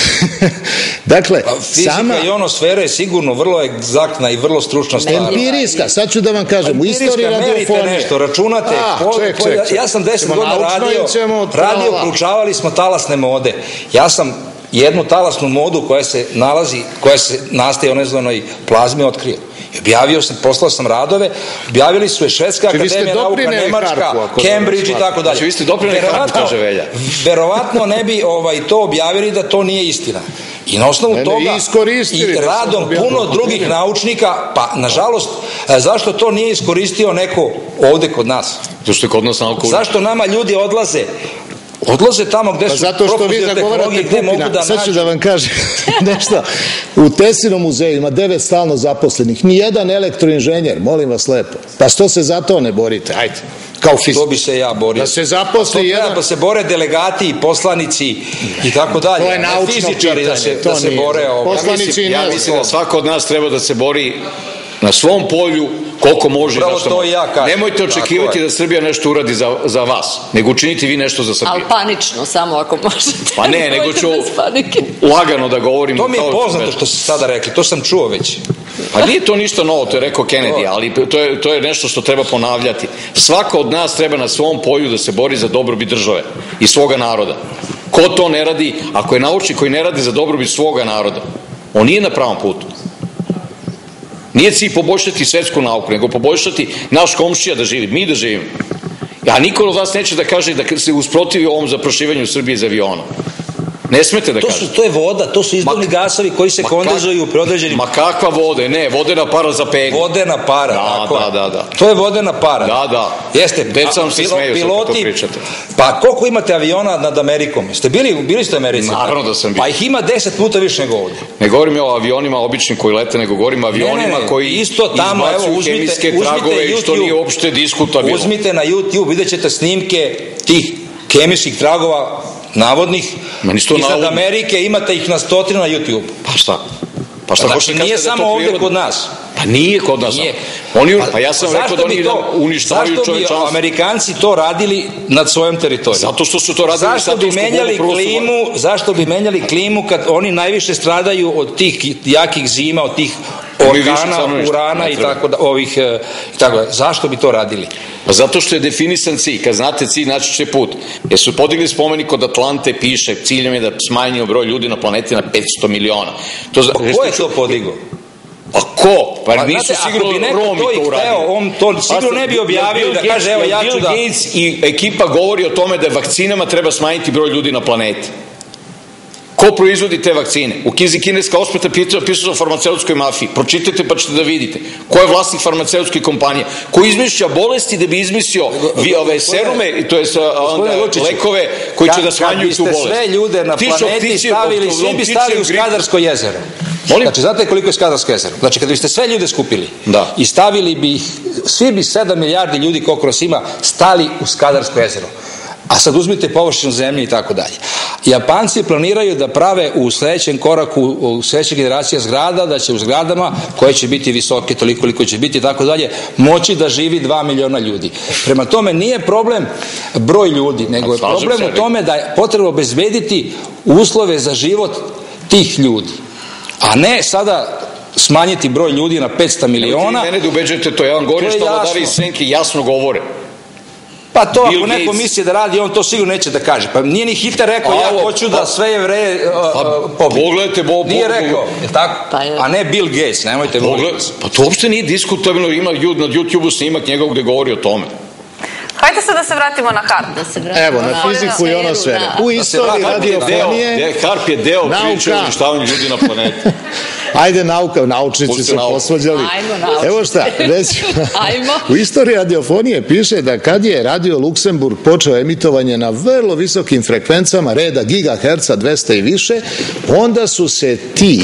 Speaker 3: Dakle,
Speaker 4: fizika ionosfera je sigurno vrlo egzaktna i vrlo stručna stvar.
Speaker 3: Empirijska, sad ću da vam kažem, u istoriji radiofonije.
Speaker 4: Merite nešto, računate. Ja sam 10 godina radio, proučavali smo talasne mode. Ja sam jednu talasnu modu koja se nastaje u nezvanoj plazmi otkrio. Objavio sam, poslao sam radove, objavili su je Švedska akademija nauka, Nemačka, Cambridge i tako dalje.
Speaker 6: Vi ste doprineli kartu, kaže Velja.
Speaker 4: Verovatno ne bi to objavili da to nije istina. I na osnovu toga i radom puno drugih naučnika, pa nažalost, zašto to nije iskoristio neko ovde kod nas? Zašto nama ljudi odlaze tamo gde su
Speaker 3: zato što vi zagovarate Pupina. Sad ću da vam kažem nešto. U Tesinom muzeju ima 9 stalno zaposlenih. Nijedan elektroinženjer, molim vas lepo. Pa što se za to ne borite? Ajde.
Speaker 4: To bi se ja borio.
Speaker 3: Da se zaposli jedan...
Speaker 4: Da se bore delegati i poslanici i tako dalje.
Speaker 3: To je naučno pitanje.
Speaker 4: Da se bore...
Speaker 6: Ja mislim da svako od nas treba da se bori na svom polju koliko može.
Speaker 4: Upravo to i ja kažem.
Speaker 6: Nemojte očekivati da Srbija nešto uradi za vas, nego učinite vi nešto za Srbiju.
Speaker 5: Ali panično, samo ako možete.
Speaker 6: Pa ne, nego ću lagano da govorim.
Speaker 4: To mi je poznato što ste sada rekli, to sam čuo već.
Speaker 6: Pa nije to ništa novo, to je rekao Kennedy, ali to je nešto što treba ponavljati. Svako od nas treba na svom polju da se bori za dobrobit države i svoga naroda. Ko to ne radi, ako je naučnik koji ne radi za dobrobit svoga naroda, on nije na pravom putu. Nije cilj poboljšati svetsku nauku, nego poboljšati naš komšija da živi, mi da živimo. A niko od vas neće da kaže da se usprotivi ovom zaprašivanju Srbije iz aviona. Ne smete da kažete.
Speaker 4: To je voda, to su izduvni gasovi koji se kondenzuju pri određenim...
Speaker 6: Ma kakva voda, ne, vodena para za peglu.
Speaker 4: Vodena para, tako.
Speaker 6: Da.
Speaker 4: To je vodena para.
Speaker 6: Da.
Speaker 4: Jeste.
Speaker 6: Decam se smeju sad to pričate.
Speaker 4: Pa koliko imate aviona nad Amerikom? Bili ste u Americi?
Speaker 6: Naravno da sam bio.
Speaker 4: Pa ih ima 10 puta više nego ovdje.
Speaker 6: Ne govorim o avionima običnim koji lete, nego govorim o avionima koji izbacuju hemijske tragove i što nije uopšte diskutabilno.
Speaker 4: Uzmite na YouTube, vidjet ćete snimke tih hemijskih tragova navodnih, iznad Amerike imate ih na stotinu na YouTube.
Speaker 6: Pa šta?
Speaker 4: Znači nije samo ovdje kod nas.
Speaker 6: Pa nije kod nas. Pa ja sam rekao da oni uništavaju čovečanstvo.
Speaker 4: Zašto bi Amerikanci to radili nad svojom teritorijom?
Speaker 6: Zato što su to radili.
Speaker 4: Zašto bi menjali klimu kad oni najviše stradaju od tih jakih zima, od tih orkana, urana i tako da. Zašto bi to radili?
Speaker 6: Pa zato što je definisan cilj. Kad znate cilj, naći će put. Jer su podigli spomenik od Atlante, piše, ciljem je da smanjimo broj ljudi na planeti na 500 miliona.
Speaker 4: Ko je to podigao?
Speaker 6: A ko? Pa nisu sigurno Romi to uradili.
Speaker 4: On to sigurno ne bi objavio da kaže evo ja ću da...
Speaker 6: Bill Gates i ekipa govori o tome da vakcinama treba smanjiti broj ljudi na planeti. Ko proizvodi te vakcine? U knjizi Kineska osmeta pisao o farmaceutskoj mafiji. Pročitajte pa ćete da vidite. Ko je vlasnik farmaceutskih kompanija? Ko izmišlja bolesti da bi izmislio serume, to je lekove koji će da smanjuju tu bolest?
Speaker 4: Kad biste sve ljude na planeti stavili, svi bi stali u Skadarsko jezero. Znači, znate koliko je Skadarsko jezero? Znači, kad biste sve ljude skupili i stavili bi ih, svi bi 7 milijardi ljudi koliko nas ima stali u Skadarsko jezero. A sad uzmite površinu zemlje i tako dalje. Japanci planiraju da prave u sledećem koraku, u sledećoj generaciji zgrada, da će u zgradama koje će biti visoke toliko koliko će biti i tako dalje, moći da živi 2 miliona ljudi. Prema tome nije problem broj ljudi, nego je problem u tome da je potrebno obezbediti uslove za život tih ljudi. A ne sada smanjiti broj ljudi na 500 miliona.
Speaker 6: Mene da ubeđujete to, ja vam govorim što vladari iz senke jasno govore.
Speaker 4: Pa to ako neko misli da radi, on to sigurno neće da kaže. Pa nije ni Hitler rekao, ja hoću da sve Jevreje pobiti.
Speaker 6: Pogledajte,
Speaker 4: nije rekao, je tako? A ne Bill Gates, nemojte molim.
Speaker 6: Pa to uopšte nije diskutabilno, ima na YouTube-u snimak njegov gde govori o tome.
Speaker 2: Hajde se da se vratimo na HARP.
Speaker 3: Evo, na fiziku i ionosfere. U istoriji radiofonije...
Speaker 6: HARP je deo priče o uništavanju ljudi na planeti.
Speaker 3: Ajde, naučnici su posvađali. Evo šta, u istoriji radiofonije piše da kad je Radio Luksemburg počeo emitovanje na vrlo visokim frekvencama, reda gigaherca, 200 i više, onda su se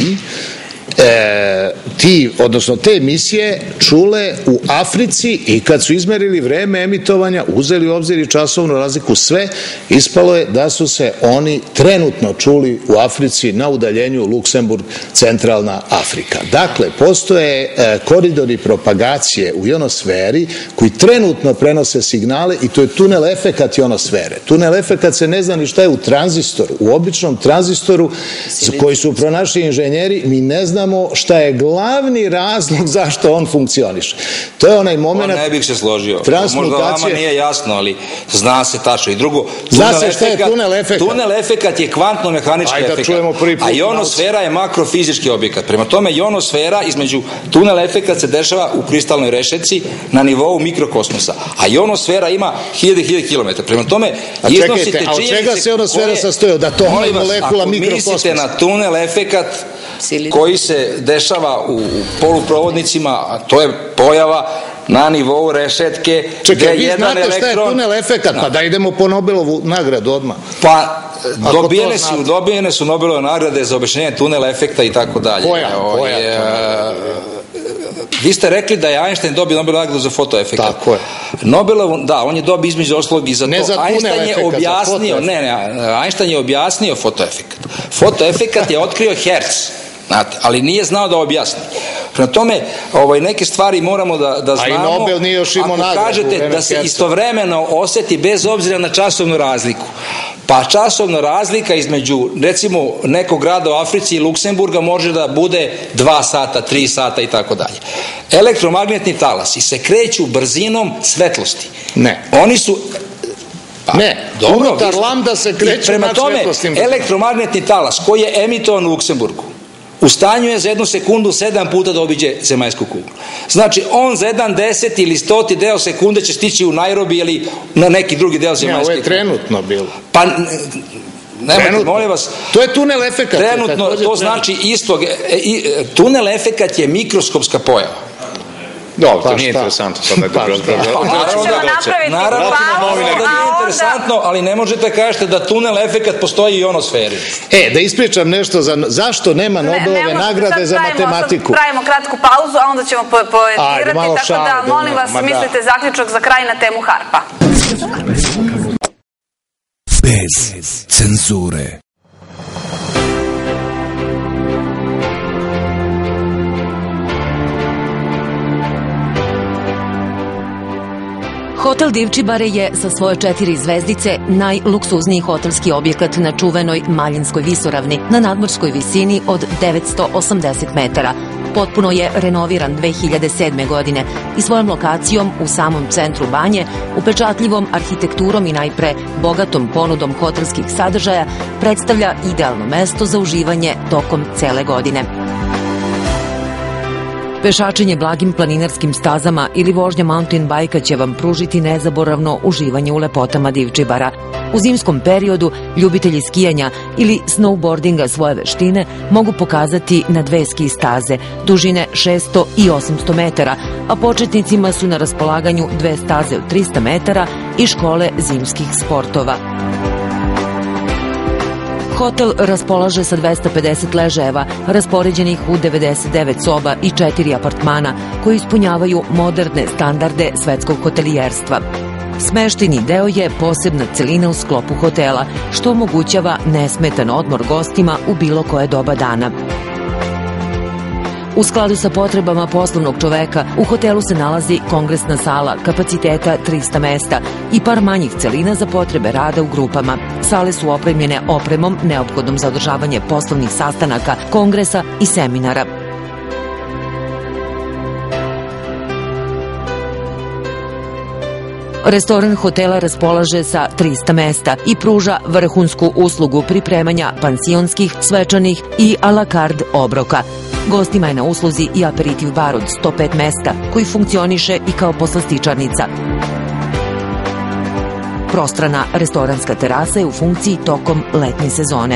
Speaker 3: odnosno te emisije čule u Africi i kad su izmerili vreme emitovanja, uzeli u obzir i časovnu razliku, sve, ispalo je da su se oni trenutno čuli u Africi na udaljenju Luksemburg, centralna Afrika. Dakle, postoje koridori propagacije u ionosferi koji trenutno prenose signale i to je tunel efekat ionosfere. Tunel efekat se ne zna ni šta je u tranzistoru. U običnom tranzistoru koji su pronašli inženjeri, mi ne znamo šta je glavni razlog zašto on funkcioniše. To je onaj moment...
Speaker 4: Ne bih se složio. Možda vama nije jasno, ali zna se tačno. I drugo,
Speaker 3: zna se šta je tunel efekat.
Speaker 4: Tunel efekat je kvantno-mehanički efekat. A ionosfera je makrofizički objekat. Prema tome, ionosfera između tunel efekat se dešava u kristalnoj rešetci na nivou mikrokosmosa. A ionosfera ima 1000 kilometara. Prema tome, iznosite činjenice...
Speaker 3: A od čega se ionosfera sastoji? Od atoma i molekula mikrokosmosa?
Speaker 4: Ako mislite na tunel efekat koji se dešava u poluprovodnicima, a to je pojava na nivou rešetke.
Speaker 3: Čekaj, vi znate šta je tunel efekat? Pa da idemo po Nobelovu nagradu odmah.
Speaker 4: Pa dobijene su Nobelove nagrade za objašnjenje tunel efekta i tako dalje. Vi ste rekli da je Einstein dobio Nobelovu nagradu za fotoefekat.
Speaker 3: Tako je.
Speaker 4: Da, on je dobio između ostalog i za to.
Speaker 3: Ne za tunel efekat, za fotoefekat.
Speaker 4: Einstein je objasnio fotoefekat. Fotoefekat je otkrio Hertz. Ali nije znao da objasni. Prema tome, neke stvari moramo da znamo.
Speaker 3: A i Nobel nije još imao nagradu.
Speaker 4: Ako kažete da se istovremeno oseti bez obzira na časovnu razliku, pa časovna razlika između, recimo, nekog grada u Africi i Luksemburga može da bude 2 sata, 3 sata i tako dalje. Elektromagnetni talasi se kreću brzinom svetlosti.
Speaker 3: Ne.
Speaker 4: Oni su...
Speaker 3: unutar lambda se kreću nad svetlosnim brzinom.
Speaker 4: Prema tome, elektromagnetni talas koji je emitovan u Luksemburgu u stanju je za 1 sekundu 7 puta da obiđe zemaljsku kuglu. Znači, on za 1/10 ili 100 deo sekunde će stići u Nairobi ili na neki drugi deo zemaljske kugle.
Speaker 3: Ovo je trenutno bilo.
Speaker 4: Pa, nemojte, molim vas.
Speaker 3: To je tunel efekat.
Speaker 4: Trenutno, to znači istog. Tunel efekat je mikroskopska pojava.
Speaker 6: Dobro, to nije interesantno.
Speaker 4: Naravno, da nije interesantno, ali ne možete kažete da tunel efekat postoji i u ionosferi.
Speaker 3: Da ispričam nešto, zašto nema Nobelove nagrade za matematiku?
Speaker 2: Pravimo kratku pauzu, a onda ćemo poetirati, tako da molim vas, mislite zaključak za kraj na temu HARP-a.
Speaker 1: Bez cenzure.
Speaker 7: Hotel Divčibare je sa svoje 4 zvezdice najluksuzniji hotelski objekat na čuvenoj Maljinskoj visoravni na nadmorskoj visini od 980 metara. Potpuno je renoviran 2007. godine i svojom lokacijom u samom centru Banje, upečatljivom arhitekturom i najpre bogatom ponudom hotelskih sadržaja predstavlja idealno mesto za uživanje tokom cele godine. Pešačenje blagim planinarskim stazama ili vožnja mountain bajka će vam pružiti nezaboravno uživanje u lepotama Divčibara. U zimskom periodu ljubitelji skijanja ili snowboardinga svoje veštine mogu pokazati na 2 ski staze, dužine 600 i 800 metara, a početnicima su na raspolaganju 2 staze od 300 metara i škole zimskih sportova. Hotel raspolaže sa 250 ležajeva, raspoređenih u 99 soba i 4 apartmana, koji ispunjavaju moderne standarde svetskog hotelijerstva. Smeštajni deo je posebna celina u sklopu hotela, što omogućava nesmetan odmor gostima u bilo koje doba dana. U skladu sa potrebama poslovnog čoveka, u hotelu se nalazi kongresna sala kapaciteta 300 mesta i par manjih celina za potrebe rada u grupama. Sale su opremljene opremom neophodnom za održavanje poslovnih sastanaka, kongresa i seminara. Restoran hotela raspolaže sa 300 mesta i pruža vrhunsku uslugu pripremanja pansionskih, svečanih i a la carte obroka. Gostima je na usluzi i aperitiv bar od 105 mesta, koji funkcioniše i kao poslastičarnica. Prostrana restoranska terasa je u funkciji tokom letnje sezone.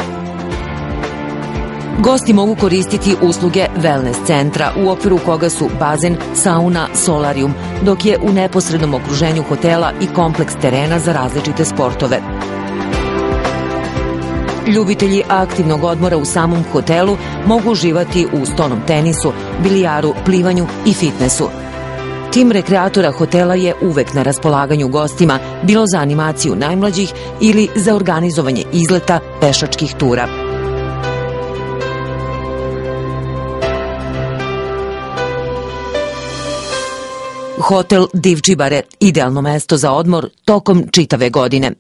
Speaker 7: Gosti mogu koristiti usluge wellness centra, u okviru koga su bazen, sauna, solarium, dok je u neposrednom okruženju hotela i kompleks terena za različite sportove. Ljubitelji aktivnog odmora u samom hotelu mogu uživati u stonom tenisu, bilijaru, plivanju i fitnesu. Tim rekreatora hotela je uvek na raspolaganju gostima, bilo za animaciju najmlađih ili za organizovanje izleta pešačkih tura. Hotel Divčibare, idealno mesto za odmor tokom čitave godine.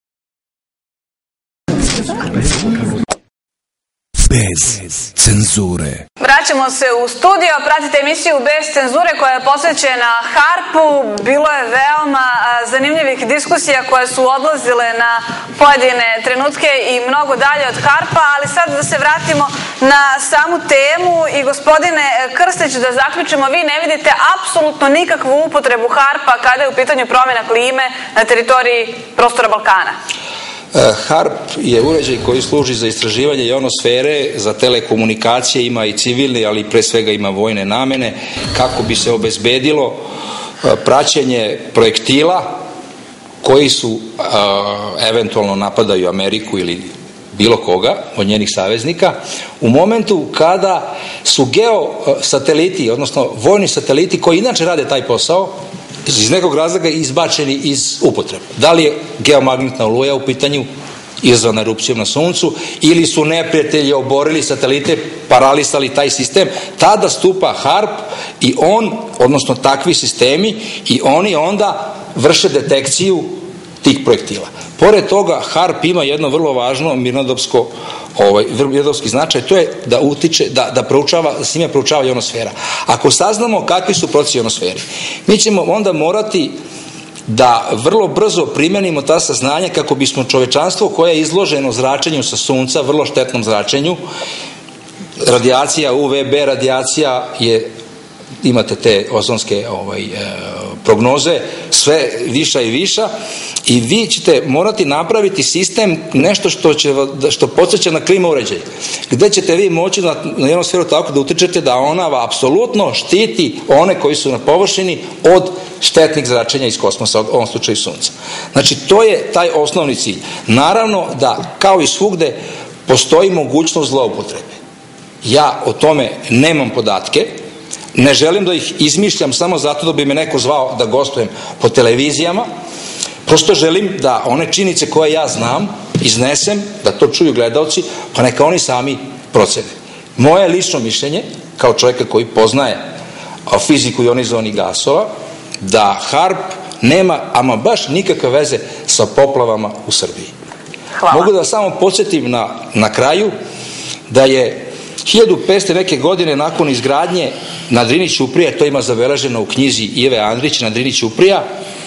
Speaker 1: Bez cenzure.
Speaker 2: Vraćamo se u studio, pratite emisiju Bez cenzure koja je posvećena harpu. Bilo je veoma zanimljivih diskusija koje su odlazile na pojedine trenutke i mnogo dalje od harpa, ali sad da se vratimo na samu temu i gospodine Krstić, da zaključimo, vi ne vidite apsolutno nikakvu upotrebu harpa kada je u pitanju promjena klime na teritoriji prostora Balkana.
Speaker 4: HARP je uređaj koji služi za istraživanje ionosfere, za telekomunikacije, ima i civilne, ali pre svega ima vojne namene, kako bi se obezbedilo praćenje projektila koji su eventualno napadaju Ameriku ili bilo koga od njenih saveznika, u momentu kada su geosateliti, odnosno vojni sateliti koji inače rade taj posao, iz nekog razloga izbačeni iz upotrebe. Da li je geomagnetna oluja u pitanju, izazvana erupcijom na Suncu, ili su neprijatelji oborili satelite, paralisali taj sistem, tada stupa HARP i on, odnosno takvi sistemi, i oni onda vrše detekciju tih projektila. Pored toga, HARP ima jedno vrlo važno mirnodopski značaj, to je da utiče, da s njime proučava ionosfera. Ako saznamo kakvi su procesi ionosferi, mi ćemo onda morati da vrlo brzo primenimo ta saznanja kako bismo čovečanstvo koje je izloženo zračenju sa Sunca, vrlo štetnom zračenju, radijacija, UVB radijacija je, imate te ozonske prognoze, sve viša i viša, i vi ćete morati napraviti sistem, nešto što podsjeća na klima uređaj, gde ćete vi moći na ionosferu tako da utičete da ona apsolutno štiti one koji su na površini od štetnih zračenja iz kosmosa, u ovom slučaju Sunca. Znači, to je taj osnovni cilj. Naravno da, kao i svugde, postoji mogućnost zloupotrebe. Ja o tome nemam podatke, ne želim da ih izmišljam samo zato da bi me neko zvao da gostujem po televizijama, prosto želim da one činjenice koje ja znam iznesem, da to čuju gledaoci, pa neka oni sami procene. Moje lično mišljenje, kao čovjeka koji poznaje fiziku ionizovanih gasova, da HARP nema ama baš nikakve veze sa poplavama u Srbiji.
Speaker 2: Hvala.
Speaker 4: Mogu da samo podsjetim na kraju da je 1500 neke godine nakon izgradnje na Drini Ćuprija, to ima zabeleženo u knjizi Ive Andrić na Drini Ćuprija,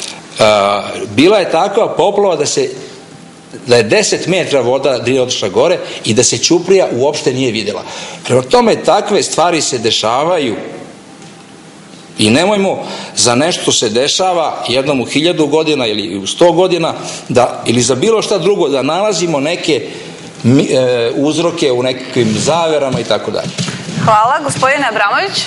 Speaker 4: bila je takva poplava da je 10 metra voda Drine otišla gore i da se Ćuprija uopšte nije vidjela. Prema tome, takve stvari se dešavaju i nemojmo za nešto se dešava jednom u 1000 godina ili u 100 godina ili za bilo šta drugo da nalazimo neke uzroke u nekim zaverama i tako dalje.
Speaker 2: Hvala. Gospodine Abramović?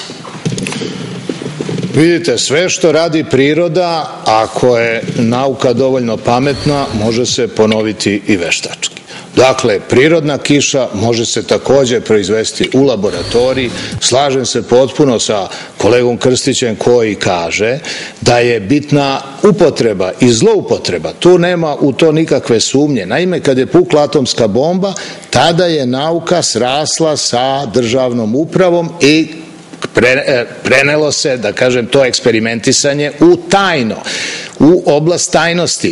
Speaker 3: Vidite, sve što radi priroda, ako je nauka dovoljno pametna, može se ponoviti i veštački. Dakle, prirodna kiša može se takođe proizvesti u laboratoriji. Slažem se potpuno sa kolegom Krstićem koji kaže da je bitna upotreba i zloupotreba. Tu nema u to nikakve sumnje. Naime, kad je pukla atomska bomba, tada je nauka srasla sa državnom upravom i prenelo se, da kažem, to eksperimentisanje u tajno, u oblast tajnosti.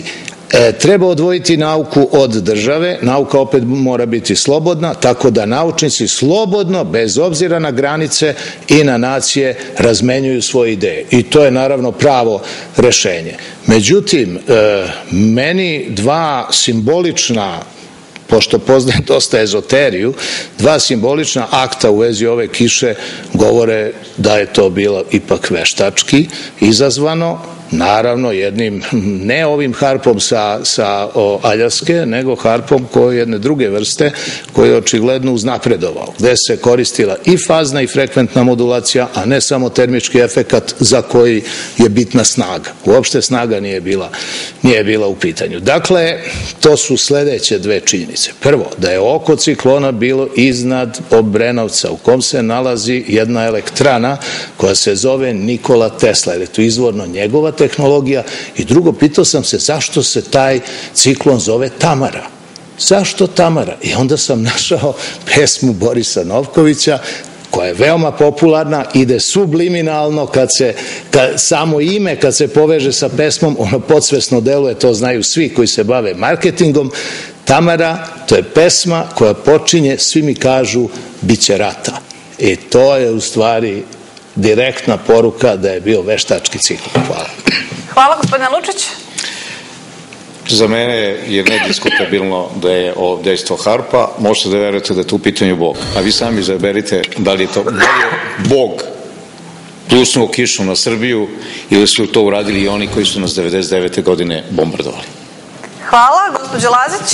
Speaker 3: Treba odvojiti nauku od države, nauka opet mora biti slobodna, tako da naučnici slobodno, bez obzira na granice i na nacije, razmenjuju svoje ideje. I to je naravno pravo rešenje. Međutim, meni dva simbolična, pošto poznajem dosta ezoteriju, dva simbolična akta u vezi ove kiše govore da je to bilo ipak veštački izazvano, naravno jednim, ne ovim harpom sa Aljaske, nego harpom koje jedne druge vrste, koji je očigledno uznapredovao, gde se koristila i fazna i frekventna modulacija, a ne samo termički efekat za koji je bitna snaga. Uopšte snaga nije bila u pitanju. Dakle, to su sledeće dve činjenice. Prvo, da je oko ciklona bilo iznad Obrenovca, u kom se nalazi jedna elektrana koja se zove Nikola Tesla, jer je to izvorno njegova tehnologija. I drugo, pitao sam se zašto se taj ciklon zove Tamara. Zašto Tamara? I onda sam našao pesmu Borisa Novkovića, koja je veoma popularna, ide subliminalno, samo ime kad se poveže sa pesmom, ono podsvesno deluje, to znaju svi koji se bave marketingom. Tamara, to je pesma koja počinje, svi mi kažu, bit će rata. I to je u stvari direktna poruka da je bio veštački ciklon. Hvala.
Speaker 2: Hvala, gospodine Lučić.
Speaker 6: Za mene je nediskutabilno da je ovo dejstvo harpa. Možete da verujete da je tu u pitanju Bog. A vi sami izaberite da li je Bog pljusnuo kišu na Srbiju ili su to uradili i oni koji su nas 99. godine bombardovali.
Speaker 2: Hvala, gospođo Lazić.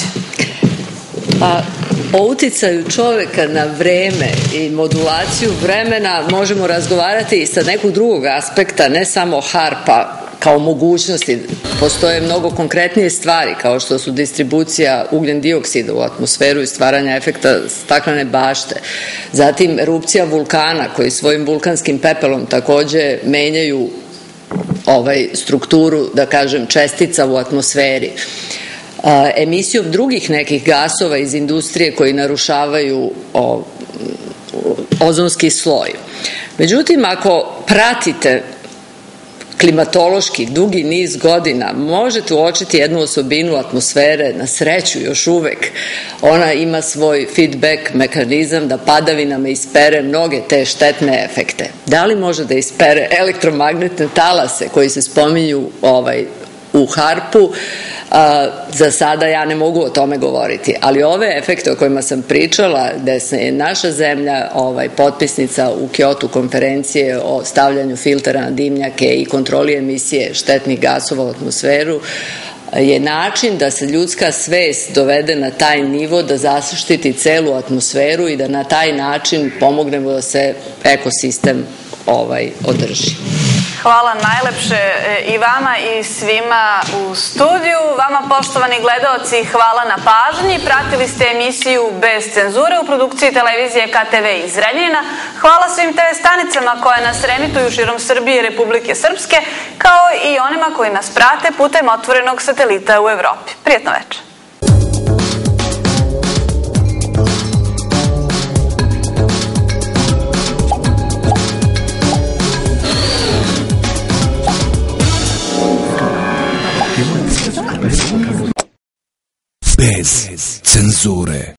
Speaker 5: O uticaju čoveka na vreme i modulaciju vremena možemo razgovarati i sa nekog drugog aspekta, ne samo harpa kao mogućnosti. Postoje mnogo konkretnije stvari kao što su distribucija ugljen dioksida u atmosferu i stvaranja efekta staklene bašte. Zatim erupcija vulkana koji svojim vulkanskim pepelom takođe menjaju strukturu, da kažem, čestica u atmosferi. Emisijom drugih nekih gasova iz industrije koji narušavaju ozonski sloj. Međutim, ako pratite klimatološki dugi niz godina, možete uočiti jednu osobinu atmosfere, na sreću još uvek. Ona ima svoj feedback mehanizam da padavinama ispere mnoge te štetne efekte. Da li može da ispere elektromagnetne talase koji se spominju u harpu? Za sada ja ne mogu o tome govoriti, ali ove efekte o kojima sam pričala, gde je naša zemlja potpisnica u Kyoto konferencije o stavljanju filtera na dimnjake i kontroli emisije štetnih gasova u atmosferu, je način da se ljudska svest dovede na taj nivo da zaštiti celu atmosferu i da na taj način pomognemo da se ekosistem održi.
Speaker 2: Hvala najlepše i vama i svima u studiju. Vama, poštovani gledaoci, hvala na pažnji. Pratili ste emisiju Bez cenzure u produkciji televizije KTV iz Zrenjanina. Hvala svim TV stanicama koje nas reemituju širom Srbije i Republike Srpske, kao i onima koji nas prate putem otvorenog satelita u Evropi. Prijetno večer.
Speaker 1: Bez cenzure.